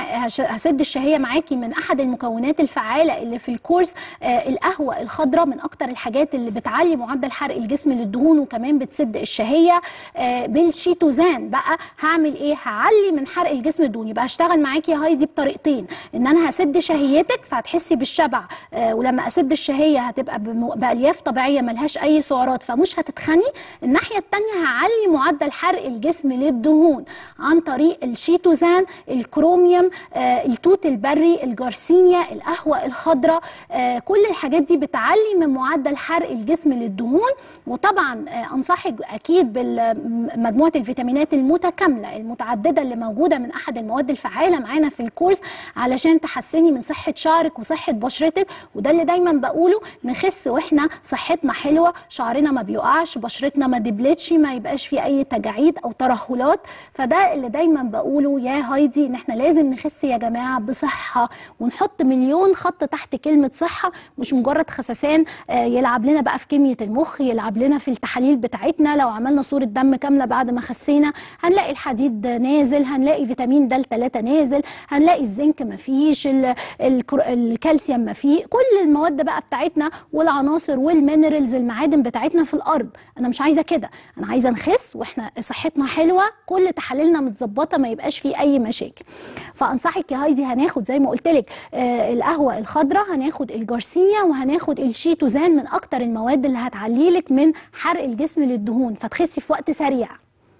هسد الشهيه معاكي من احد المكونات الفعاله اللي في الكورس، القهوه الخضراء، من اكتر الحاجات اللي بتعلي معدل حرق الجسم للدهون وكمان بتسد الشهيه. بالشيتوزان بقى هعمل ايه؟ هعلي من حرق الجسم الدهني. يبقى هشتغل معاكي يا هايدي بطريقتين، ان انا هسد شهيتك فهتحسي بالشبع، ولما اسد الشهيه هتبقى بالياف طبيعيه ملهاش اي سعرات فمش هتتخني. الناحيه الثانيه هعلي معدل حرق الجسم للدهون عن طريق الشيتوزان، الكروميوم، التوت البري، الجارسينيا، القهوه الخضراء. كل الحاجات دي بتعلي من معدل حرق الجسم للدهون. وطبعا انصحك اكيد بمجموعه الفيتامينات المتكامله المتعدده اللي موجوده من احد المواد الفعاله معانا في الكورس، علشان تحسني من صحه شعرك وصحه بشرتك. وده اللي دايما بقوله، نخس واحنا صحتنا حلوه، شعرنا ما بيقعش، بشرتنا ما دبلتش، ما يبقاش في اي تجاعيد او ترهلات. فده اللي دايما بقوله يا هايدي، ان احنا لازم نخس يا جماعه بصحه، ونحط مليون خط تحت كلمه صحه، مش مجرد خسسان يلعب لنا بقى في كميه المخ، يلعب لنا في التحاليل بتاعتنا. لو عملنا صوره دم كامله بعد ما خسينا هنلاقي الحديد نازل، هنلاقي فيتامين د3 نازل، هنلاقي الزنك مفيش، الكالسيوم مفيه، كل المواد بقى بتاعتنا والعناصر والمينرالز المعادن بتاعتنا في الارض. انا مش عايزه كده، انا عايزه نخس واحنا صحتنا حلوه، كل تحاليلنا متظبطه، ما يبقاش فيه اي مشاكل. فانصحك يا هايدي، هناخد زي ما قلت لك القهوه الخضراء، هناخد الجارسينيا، وهناخد الشيتوزان، من اكتر المواد اللي هتعلي لك من حرق الجسم للدهون فتخسي في وقت سريع.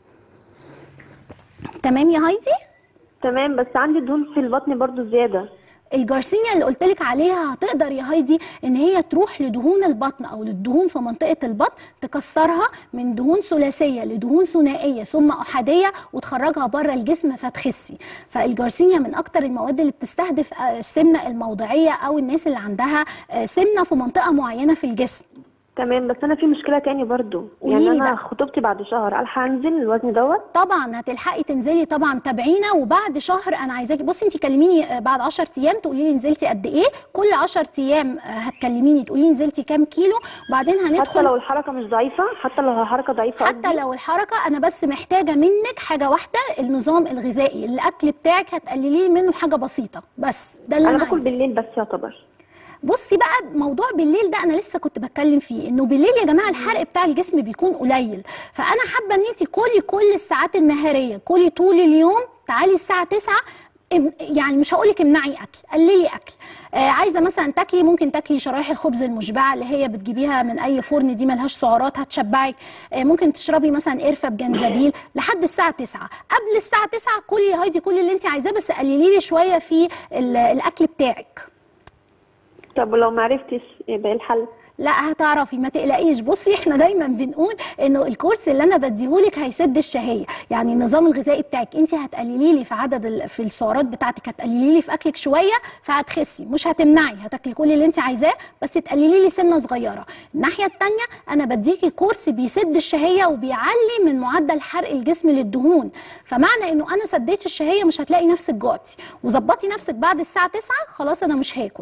تمام يا هايدي؟ تمام، بس عندي دهون في البطن برضو زياده. الجارسينيا اللي قلتلك عليها هتقدر يا هايدي ان هي تروح لدهون البطن او للدهون في منطقه البطن، تكسرها من دهون ثلاثيه لدهون ثنائيه ثم احاديه وتخرجها بره الجسم فتخسي. فالجارسينيا من اكتر المواد اللي بتستهدف السمنه الموضعيه او الناس اللي عندها سمنه في منطقه معينه في الجسم. تمام، بس انا في مشكله تاني برضو، يعني انا خطوبتي بعد شهر، الحق انزل الوزن دوت؟ طبعا هتلحقي تنزلي، طبعا تابعينا، وبعد شهر انا عايزاكي بصي انت كلميني بعد 10 ايام تقولي لي نزلتي قد ايه، كل 10 ايام هتكلميني تقولي لي نزلتي كام كيلو، وبعدين هندخل. حتى لو الحركه مش ضعيفه، حتى لو الحركه ضعيفه، حتى لو الحركه، انا بس محتاجه منك حاجه واحده، النظام الغذائي، الاكل بتاعك هتقلليه منه حاجه بسيطه، بس ده اللي انا باكل بالليل بس يعتبر. بصي بقى موضوع بالليل ده انا لسه كنت بتكلم فيه، انه بالليل يا جماعه الحرق بتاع الجسم بيكون قليل، فانا حابه ان انت كلي كل الساعات النهاريه، كلي طول اليوم، تعالي الساعه 9 يعني مش هقولك امنعي اكل، قللي اكل. عايزه مثلا تاكلي، ممكن تاكلي شرايح الخبز المشبعه اللي هي بتجيبيها من اي فرن، دي ملهاش سعرات هتشبعك. ممكن تشربي مثلا قرفه بجنزبيل لحد الساعه 9. قبل الساعه 9 كلي يا هايدي كل اللي انت عايزاه، بس قللي لي شويه في الاكل بتاعك. طب ولو ما عرفتش يبقى ايه الحل؟ لا هتعرفي، ما تقلقيش. بصي احنا دايما بنقول انه الكورس اللي انا بديهولك هيسد الشهيه، يعني النظام الغذائي بتاعك انت هتقللي لي في في السعرات بتاعتك، هتقللي لي في اكلك شويه فهتخسي، مش هتمنعي، هتاكلي كل اللي انت عايزاه بس تقللي لي سنه صغيره. الناحيه الثانيه انا بديكي كورس بيسد الشهيه وبيعلي من معدل حرق الجسم للدهون، فمعنى انه انا سديت الشهيه مش هتلاقي نفسك جوعتي، وظبطي نفسك بعد الساعه 9 خلاص انا مش هاكل.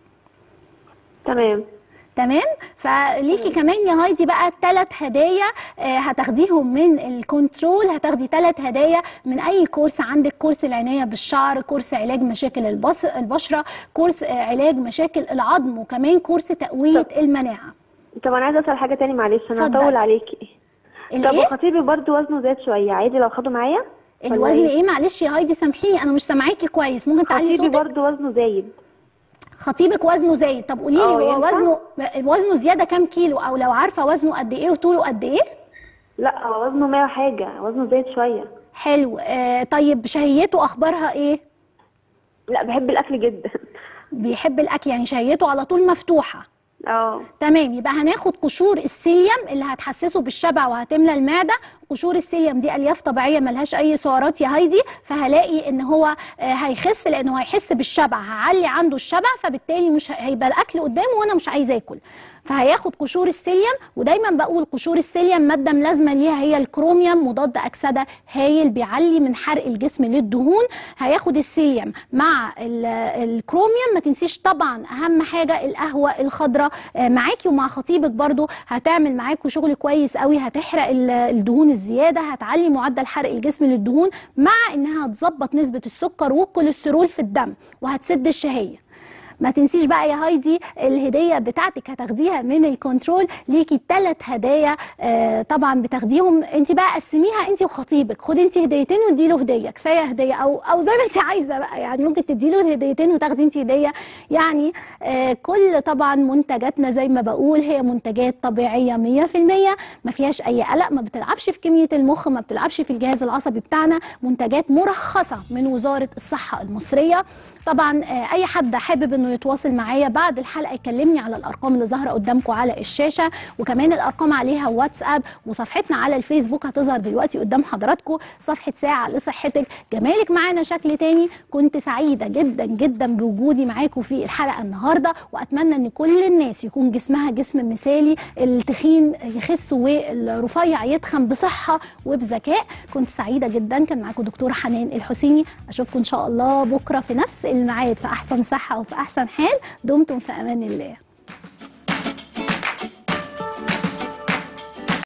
تمام. فليكي كمان يا هايدي بقى 3 هدايا هتاخديهم من الكنترول، هتاخدي 3 هدايا من اي كورس عندك، كورس العنايه بالشعر، كورس علاج مشاكل البشره، كورس علاج مشاكل العظم، وكمان كورس تقويه المناعه. طب انا عايزه اسال حاجه تاني معلش، انا هطول عليكي. طب وخطيبي برضو وزنه زاد شويه، عادي لو خده معايا؟ الوزن ايه معلش يا هايدي سامحيني انا مش سامعاكي كويس، ممكن تعلي صوتك؟ خطيبي برضو وزنه زايد. خطيبك وزنه زايد؟ طب قولي لي هو وزنه زياده كام كيلو، او لو عارفه وزنه قد ايه وطوله قد ايه؟ لا هو وزنه 100 وحاجه، وزنه زايد شويه. حلو. طيب شهيته اخبارها ايه؟ لا بحب الاكل جدا. بيحب الاكل، يعني شهيته على طول مفتوحه. تمام. يبقى هناخد قشور السيليوم اللي هتحسسه بالشبع وهتملى المعده. قشور السيليوم دي الياف طبيعيه ملهاش اي سعرات يا هايدي، فهلاقي ان هو هيخس لانه هيحس بالشبع، هعلي عنده الشبع، فبالتالي مش هيبقى الاكل قدامه وانا مش عايزه اكل، فهياخد قشور السيليوم. ودايما بقول قشور السيليوم ماده ملازمه ليها هي الكروميوم، مضاد اكسده هايل بيعلي من حرق الجسم للدهون. هياخد السيليوم مع الكروميوم. ما تنسيش طبعا اهم حاجه القهوه الخضراء معاكي ومع خطيبك برضو هتعمل معاكوا شغل كويس قوي، هتحرق الدهون الزياده، هتعلي معدل حرق الجسم للدهون، مع انها هتظبط نسبه السكر والكوليسترول في الدم وهتسد الشهيه. ما تنسيش بقى يا هايدي الهديه بتاعتك هتاخديها من الكنترول، ليكي 3 هدايا طبعا بتاخديهم انت بقى، قسميها انت وخطيبك، خدي انت هديتين وادي له هديه، كفايه هديه او زي ما انت عايزه بقى، يعني ممكن تدي له هديتين وتاخدي انت هديه. يعني كل طبعا منتجاتنا زي ما بقول هي منتجات طبيعيه 100%، ما فيهاش اي قلق، ما بتلعبش في كميه المخ، ما بتلعبش في الجهاز العصبي بتاعنا، منتجات مرخصه من وزاره الصحه المصريه. طبعا اي حد حابب انه يتواصل معايا بعد الحلقه يكلمني على الارقام اللي ظاهره قدامكم على الشاشه، وكمان الارقام عليها واتساب، وصفحتنا على الفيسبوك هتظهر دلوقتي قدام حضراتكم، صفحه ساعه لصحتك. جمالك معانا شكل تاني. كنت سعيده جدا جدا بوجودي معاكم في الحلقه النهارده، واتمنى ان كل الناس يكون جسمها جسم مثالي، التخين يخس والرفيع يتخن بصحه وبذكاء. كنت سعيده جدا. كان معاكم دكتوره حنان الحسيني. اشوفكم ان شاء الله بكره في نفس الميعاد في احسن صحه وفي احسن حال. دمتم في امان الله.